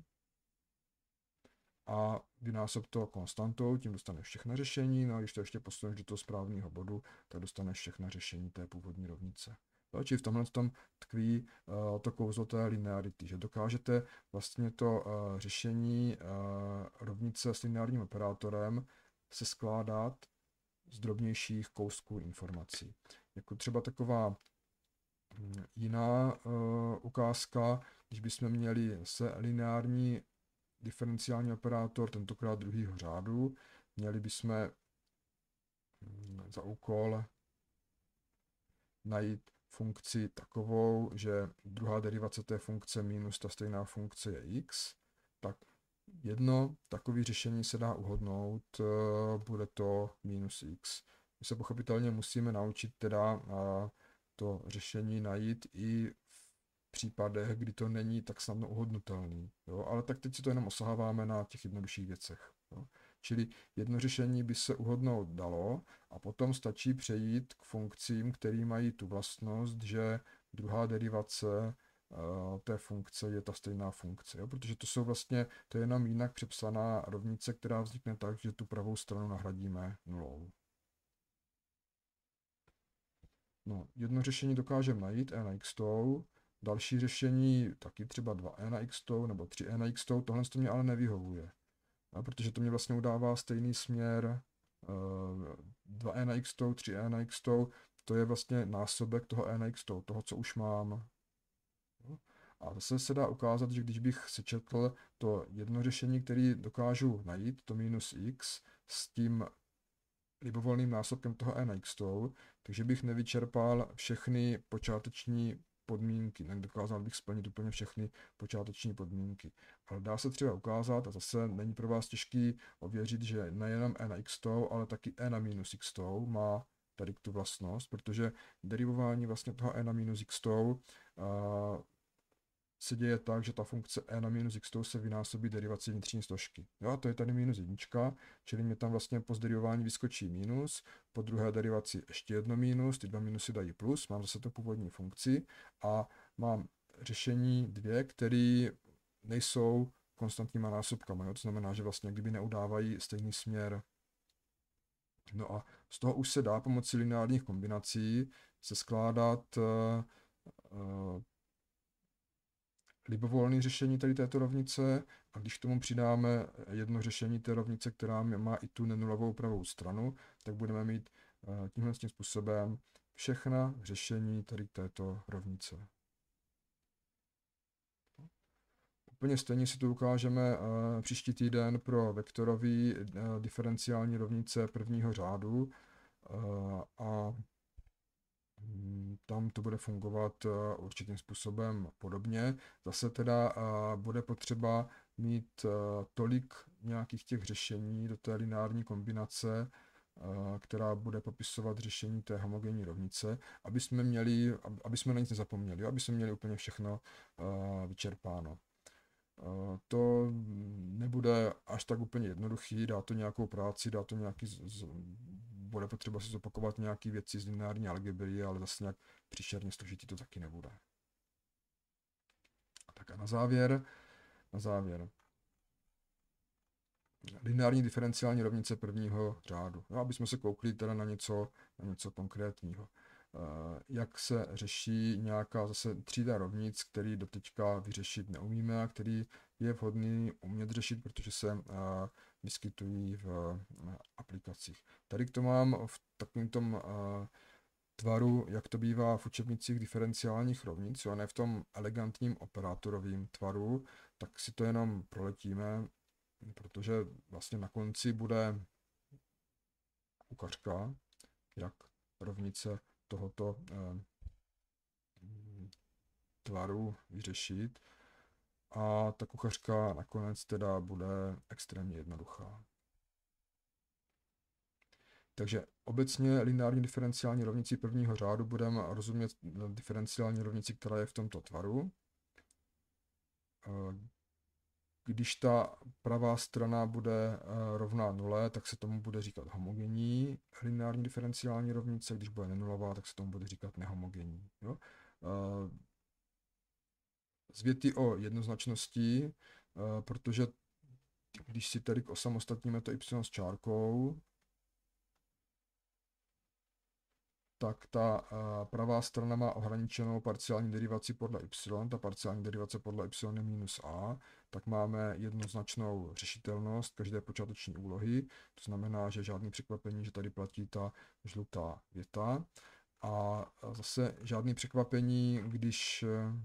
a vynásob to konstantou, tím dostaneš všechna řešení, no a když to ještě posuneš do toho správného bodu, tak dostaneš všechna řešení té původní rovnice. No, čili v tomhle tom tkví uh, to kouzlo té linearity, že dokážete vlastně to uh, řešení uh, rovnice s lineárním operátorem se skládat z drobnějších kousků informací. Jako třeba taková jiná uh, ukázka, když bychom měli se lineární diferenciální operátor, tentokrát druhého řádu, měli bychom za úkol najít funkci takovou, že druhá derivace té funkce minus ta stejná funkce je x, tak jedno takové řešení se dá uhodnout, bude to minus x. My se pochopitelně musíme naučit teda to řešení najít i v případech, kdy to není tak snadno uhodnutelný. Jo? Ale tak teď si to jenom osaháváme na těch jednodušších věcech. Jo? Čili jedno řešení by se uhodnout dalo a potom stačí přejít k funkcím, které mají tu vlastnost, že druhá derivace uh, té funkce je ta stejná funkce. Jo? Protože to jsou vlastně, to je jenom jinak přepsaná rovnice, která vznikne tak, že tu pravou stranu nahradíme nulou. No, jedno řešení dokážeme najít, e na x tou, další řešení taky třeba dva e na x tou nebo tři e na x tou, tohle to mě ale nevyhovuje. No, protože to mě vlastně udává stejný směr, dva e na x tou, tři e na x tou, to je vlastně násobek toho e na x tou, toho, co už mám. A zase se dá ukázat, že když bych sečetl to jedno řešení, které dokážu najít, to minus x, s tím libovolným násobkem toho e na x tou, takže bych nevyčerpal všechny počáteční podmínky, nedokázal bych splnit úplně všechny počáteční podmínky. Ale dá se třeba ukázat, a zase není pro vás těžký ověřit, že nejenom e na x, ale taky e na minus x má tady tu vlastnost, protože derivování vlastně toho e na minus x se děje tak, že ta funkce e na minus x se vynásobí derivací vnitřní složky. Jo, a to je tady minus jednička, čili mě tam vlastně po zderivování vyskočí minus, po druhé derivaci ještě jedno minus, ty dva minusy dají plus, mám zase tu původní funkci a mám řešení dvě, které nejsou konstantníma násobkama. Jo? To znamená, že vlastně kdyby neudávají stejný směr. No a z toho už se dá pomocí lineárních kombinací se skládat uh, uh, libovolné řešení tady této rovnice a když k tomu přidáme jedno řešení té rovnice, která má i tu nenulovou pravou stranu, tak budeme mít uh, tímhle tím způsobem všechna řešení tady této rovnice. Úplně stejně si to ukážeme uh, příští týden pro vektorový uh, diferenciální rovnice prvního řádu uh, a um, tam to bude fungovat uh, určitým způsobem podobně. Zase teda uh, bude potřeba mít uh, tolik nějakých těch řešení do té lineární kombinace, uh, která bude popisovat řešení té homogenní rovnice, aby jsme měli, aby jsme na nic nezapomněli, aby jsme měli úplně všechno uh, vyčerpáno. To nebude až tak úplně jednoduchý, dá to nějakou práci, dá to nějaký, z, z, bude potřeba si zopakovat nějaké věci z lineární algebry, ale zase nějak příšerně složitý to taky nebude. Tak a na závěr, na závěr. Lineární diferenciální rovnice prvního řádu. No, aby jsme se koukli teda na něco, na něco konkrétního. Jak se řeší nějaká zase třída rovnic, který doteďka vyřešit neumíme a který je vhodný umět řešit, protože se vyskytují v aplikacích. Tady to mám v takovém tom tvaru, jak to bývá v učebnicích diferenciálních rovnic, a ne v tom elegantním operátorovým tvaru, tak si to jenom proletíme, protože vlastně na konci bude ukažka, jak rovnice tohoto eh, tvaru vyřešit. A ta kuchařka nakonec teda bude extrémně jednoduchá. Takže obecně lineární diferenciální rovnici prvního řádu budeme rozumět diferenciální rovnici, která je v tomto tvaru. Když ta pravá strana bude rovná nule, tak se tomu bude říkat homogenní lineární diferenciální rovnice, když bude nenulová, tak se tomu bude říkat nehomogenní. Jo? Z věty o jednoznačnosti, protože když si tady osamostatníme to y s čárkou, tak ta pravá strana má ohraničenou parciální derivaci podle y, ta parciální derivace podle y je minus a, tak máme jednoznačnou řešitelnost každé počáteční úlohy, to znamená, že žádný překvapení, že tady platí ta žlutá věta. A zase žádný překvapení, když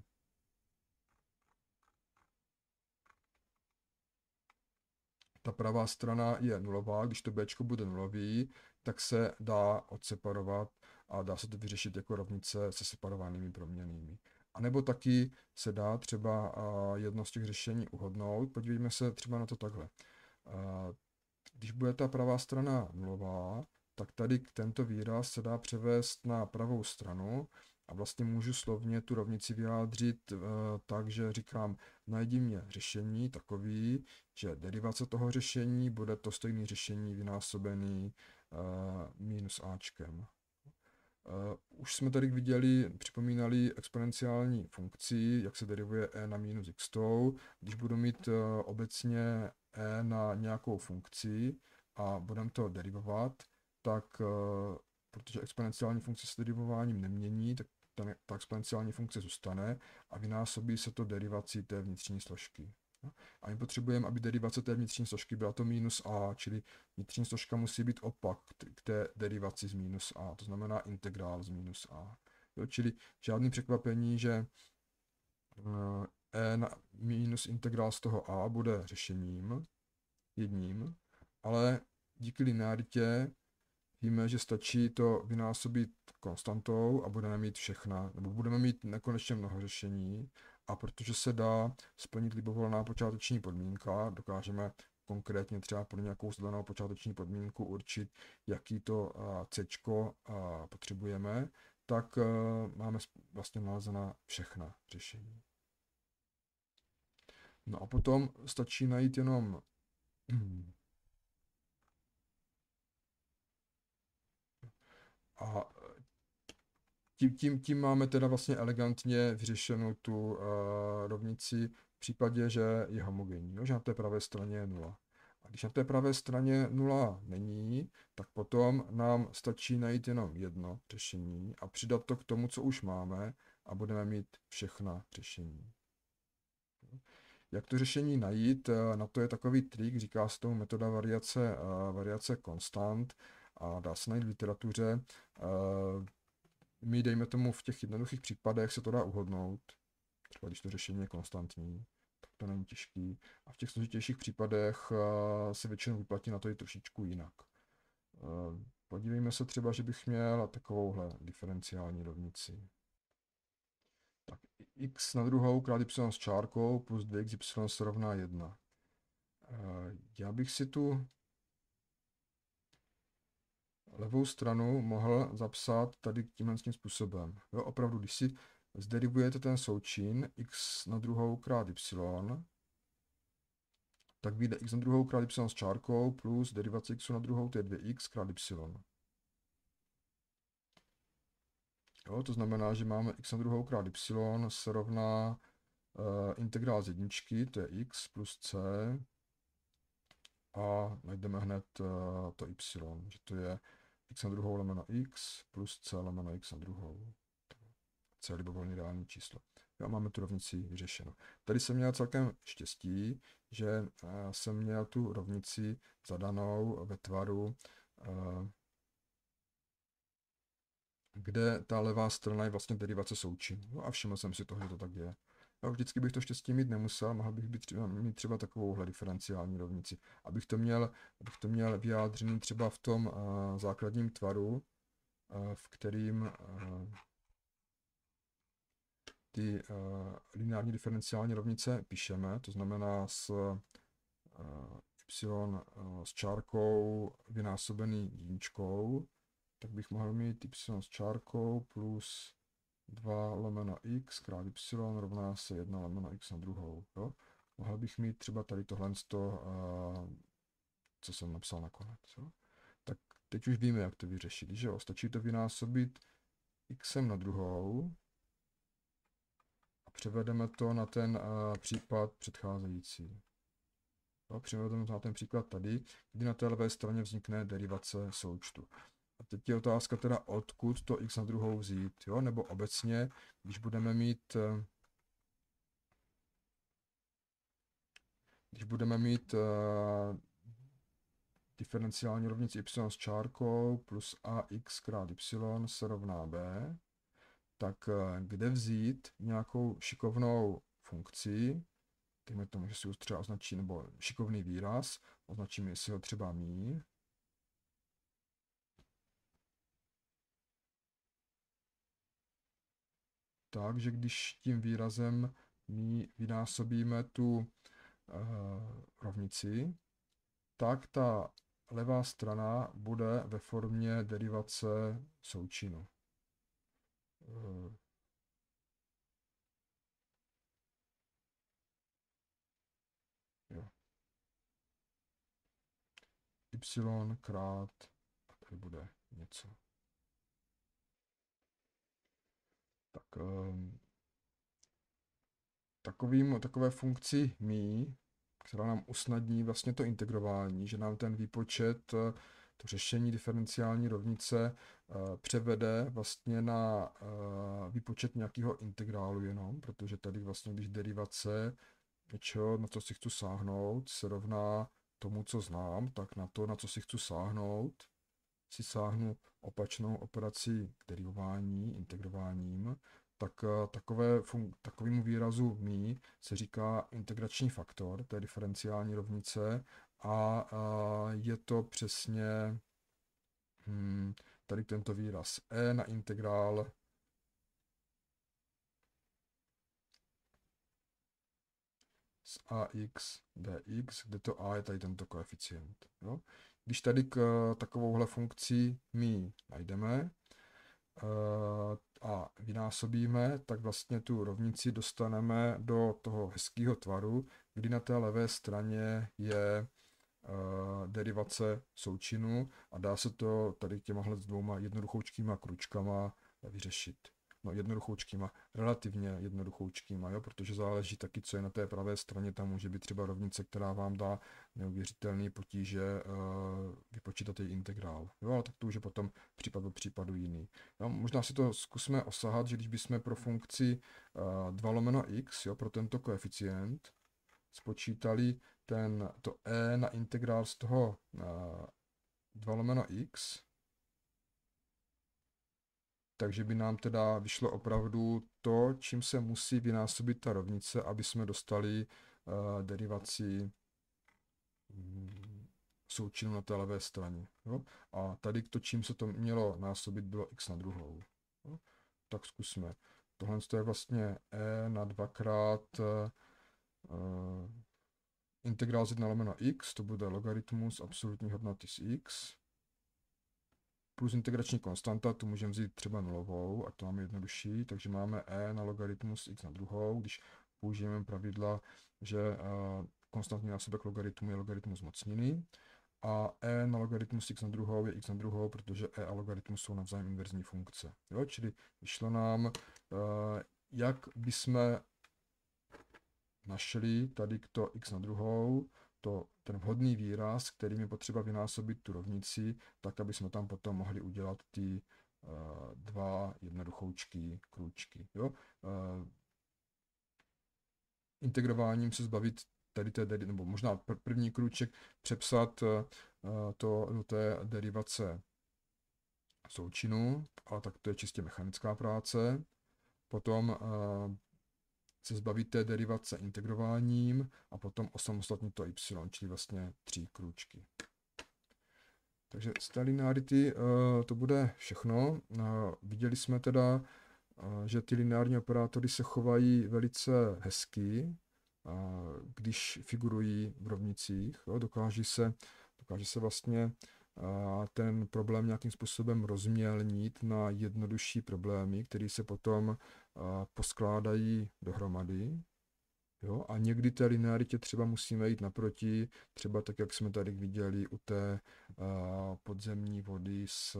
ta pravá strana je nulová, když to bčko bude nulový, tak se dá odseparovat a dá se to vyřešit jako rovnice se separovanými proměnnými. A nebo taky se dá třeba jedno z těch řešení uhodnout. Podívejme se třeba na to takhle. Když bude ta pravá strana nulová, tak tady tento výraz se dá převést na pravou stranu a vlastně můžu slovně tu rovnici vyjádřit tak, že říkám, najdi mě řešení takový, že derivace toho řešení bude to stejné řešení vynásobený minus ačkem. Uh, už jsme tady viděli, připomínali exponenciální funkci, jak se derivuje e na minus x. Když budu mít uh, obecně e na nějakou funkci a budeme to derivovat, tak, uh, protože exponenciální funkce se derivováním nemění, tak ta, ta exponenciální funkce zůstane a vynásobí se to derivací té vnitřní složky. A my potřebujeme, aby derivace té vnitřní složky byla to minus a, čili vnitřní složka musí být opak k té derivaci z minus a, to znamená integrál z minus a. Jo, čili žádný překvapení, že e na minus integrál z toho a bude řešením jedním, ale díky linearitě víme, že stačí to vynásobit konstantou a budeme mít všechna, nebo budeme mít nekonečně mnoho řešení. A protože se dá splnit libovolná počáteční podmínka, dokážeme konkrétně třeba pro nějakou zadanou počáteční podmínku určit, jaký to C potřebujeme, tak máme vlastně nalezená všechna řešení. No a potom stačí najít jenom a tím, tím, tím máme teda vlastně elegantně vyřešenou tu uh, rovnici v případě, že je homogenní, jo? Že na té pravé straně je nula. A když na té pravé straně nula není, tak potom nám stačí najít jenom jedno řešení a přidat to k tomu, co už máme, a budeme mít všechna řešení. Jak to řešení najít? Na to je takový trik, říká se tomu metoda variace, uh, variace konstant a dá se najít v literatuře. Uh, My, dejme tomu, v těch jednoduchých případech se to dá uhodnout, třeba když to řešení je konstantní, tak to není těžký. A v těch složitějších případech uh, se většinou vyplatí na to i trošičku jinak. Uh, podívejme se třeba, že bych měl takovouhle diferenciální rovnici. Tak x na druhou krát y s čárkou plus dvě x y se rovná jedna. Uh, já bych si tu levou stranu mohl zapsat tady tímhle tím způsobem. Jo, opravdu, když si zderivujete ten součin x na druhou krát y, tak vyjde x na druhou krát y s čárkou plus derivace x na druhou, to je dvě x krát y. Jo, to znamená, že máme x na druhou krát y se rovná uh, integrál z jedničky, to je x plus c, a najdeme hned uh, to y, že to je x na druhou lomeno x plus c lomeno x na druhou. C je libovolný reální číslo. Jo, máme tu rovnici vyřešenou. Tady jsem měl celkem štěstí, že uh, jsem měl tu rovnici zadanou ve tvaru, uh, kde ta levá strana je vlastně derivace součinu. No a všiml jsem si toho, že to tak je. No, vždycky bych to štěstí mít nemusel, mohl bych být třeba, mít třeba takovouhle diferenciální rovnici. Abych to měl, abych to měl vyjádřený třeba v tom uh, základním tvaru, uh, v kterým uh, ty uh, lineární diferenciální rovnice píšeme, to znamená s uh, y uh, s čárkou vynásobený jedničkou, tak bych mohl mít y s čárkou plus dva lomeno x krát y rovná se jedna lomeno x na druhou. Jo? Mohl bych mít třeba tady tohle, co jsem napsal nakonec. Jo? Tak teď už víme, jak to vyřešit. Že jo? Stačí to vynásobit xem na druhou a převedeme to na ten uh, případ předcházející. Jo? Převedeme to na ten příklad tady, kdy na té levé straně vznikne derivace součtu. A teď je otázka teda, odkud to x na druhou vzít, jo? Nebo obecně, když budeme mít, když budeme mít uh, diferenciální rovnici y s čárkou plus ax krát y se rovná b, tak uh, kde vzít nějakou šikovnou funkci, dejme tomu, že si ho třeba označí, nebo šikovný výraz, označíme si ho třeba mí, takže když tím výrazem my vynásobíme tu uh, rovnici, tak ta levá strana bude ve formě derivace součinu. Uh, jo. Y krát, a tady bude něco. Tak um, takovým, takové funkci mí, která nám usnadní vlastně to integrování, že nám ten výpočet, to řešení diferenciální rovnice uh, převede vlastně na uh, výpočet nějakého integrálu jenom, protože tady vlastně, když derivace něčeho, na co si chci sáhnout, se rovná tomu, co znám, tak na to, na co si chci sáhnout, si sáhnu opačnou operací k derivování, integrováním, tak takové takovému výrazu mí se říká integrační faktor, to je diferenciální rovnice, a, a je to přesně hmm, tady tento výraz e na integrál z ax dx, kde to a je tady tento koeficient. Jo? Když tady k takovouhle funkci my najdeme a vynásobíme, tak vlastně tu rovnici dostaneme do toho hezkého tvaru, kdy na té levé straně je derivace součinu a dá se to tady těmahle s dvouma jednoduchoučkýma kručkama vyřešit. No jednoduchoučkýma, relativně jednoduchoučkýma, jo, protože záleží taky, co je na té pravé straně, tam může být třeba rovnice, která vám dá neuvěřitelný potíže uh, vypočítat její integrál, jo, ale tak to už je potom případ od případu jiný. Jo, možná si to zkusme osahat, že když bychom pro funkci uh, dva lomeno x, jo, pro tento koeficient, spočítali ten, to e na integrál z toho uh, dva lomeno x, takže by nám teda vyšlo opravdu to, čím se musí vynásobit ta rovnice, aby jsme dostali uh, derivaci um, součinu na té levé straně. Jo? A tady to, čím se to mělo násobit, bylo x na druhou. Jo? Tak zkusme. Tohle je vlastně e na dvakrát uh, integrál z jedna lomeno x, to bude logaritmus absolutní hodnoty z x, plus integrační konstanta, tu můžeme vzít třeba nulovou, a to máme jednodušší, takže máme e na logaritmus x na druhou, když použijeme pravidla, že uh, konstantní násobek logaritmu je logaritmus mocniny, a e na logaritmus x na druhou je x na druhou, protože e a logaritmus jsou navzájem inverzní funkce. Jo? Čili vyšlo nám, uh, jak bychom našli tady to x na druhou, to, ten vhodný výraz, kterým je potřeba vynásobit tu rovnici, tak, aby jsme tam potom mohli udělat ty uh, dva jednoduchoučky krůčky. Jo? Uh, integrováním se zbavit tady té, nebo možná první krůček přepsat uh, to do té derivace součinu, ale tak to je čistě mechanická práce. Potom uh, se zbavit té derivace integrováním a potom osamostatnit to y, čili vlastně tři krůčky. Takže z té linearity uh, to bude všechno. Uh, viděli jsme teda, uh, že ty lineární operátory se chovají velice hezky, uh, když figurují v rovnicích. Jo, dokáží se, dokáží se vlastně uh, ten problém nějakým způsobem rozmělnit na jednodušší problémy, které se potom uh, poskládají dohromady. Jo? A někdy té linearitě třeba musíme jít naproti, třeba tak, jak jsme tady viděli u té uh, podzemní vody s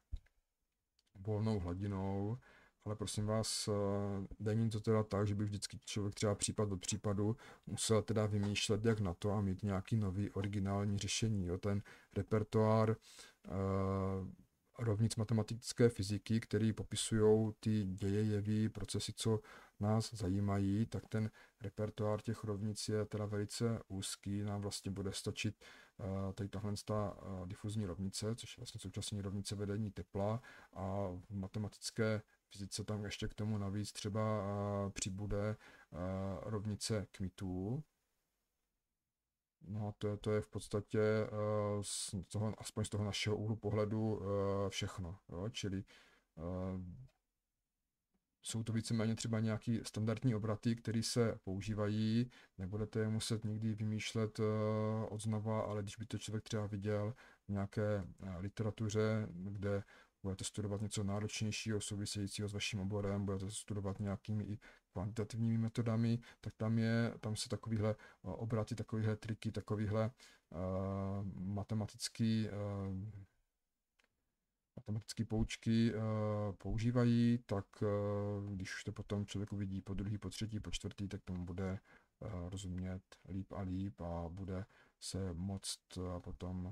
volnou hladinou, ale prosím vás, uh, není to teda tak, že by vždycky člověk třeba případ od případu musel teda vymýšlet jak na to a mít nějaký nový originální řešení. Jo? Ten repertoár uh, rovnic matematické fyziky, které popisují ty děje, jevy, procesy, co nás zajímají, tak ten repertoár těch rovnic je teda velice úzký. Nám vlastně bude stačit uh, tady tahle uh, difuzní rovnice, což je vlastně současně rovnice vedení tepla, a v matematické fyzice tam ještě k tomu navíc třeba uh, přibude uh, rovnice kmitů. No a to je, to je v podstatě uh, z toho, aspoň z toho našeho úhlu pohledu uh, všechno. Jo? Čili uh, jsou to víceméně třeba nějaký standardní obraty, které se používají, nebudete je muset nikdy vymýšlet uh, odznova, ale když by to člověk třeba viděl v nějaké uh, literatuře, kde budete studovat něco náročnějšího, souvisejícího s vaším oborem, budete studovat nějakými i kvantitativními metodami, tak tam, je, tam se takovýhle uh, obraty, takovýhle triky, takovýhle uh, matematický uh, matematické poučky uh, používají, tak uh, když už to potom člověk uvidí po druhý, po třetí, po čtvrtý, tak tomu bude uh, rozumět líp a líp a bude se moct uh, potom uh,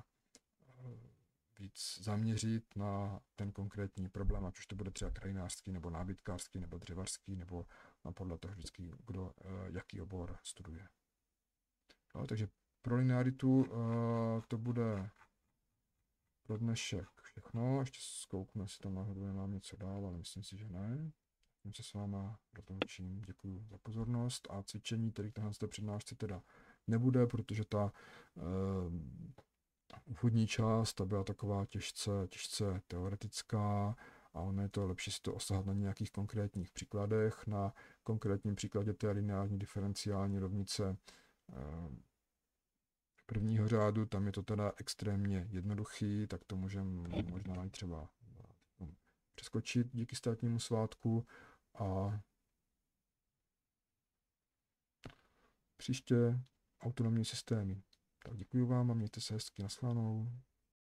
víc zaměřit na ten konkrétní problém, ať už to bude třeba krajinářský, nebo nábytkářský, nebo dřevařský, nebo no, podle toho vždycky, kdo uh, jaký obor studuje. No, takže pro linearitu uh, to bude pro dnešek všechno. Ještě zkouknu, jestli tam náhodou nemám něco dál, ale myslím si, že ne. Tím se s váma rozloučím. Děkuji za pozornost a cvičení, který tohle z té přednášce teda nebude, protože ta, úvodní část, ta byla taková těžce, těžce teoretická a ono je to lepší si to osahat na nějakých konkrétních příkladech. Na konkrétním příkladě té lineární diferenciální rovnice prvního řádu, tam je to teda extrémně jednoduchý, tak to můžeme možná i třeba přeskočit díky státnímu svátku a příště autonomní systémy. Tak děkuji vám a mějte se hezky, nashledanou.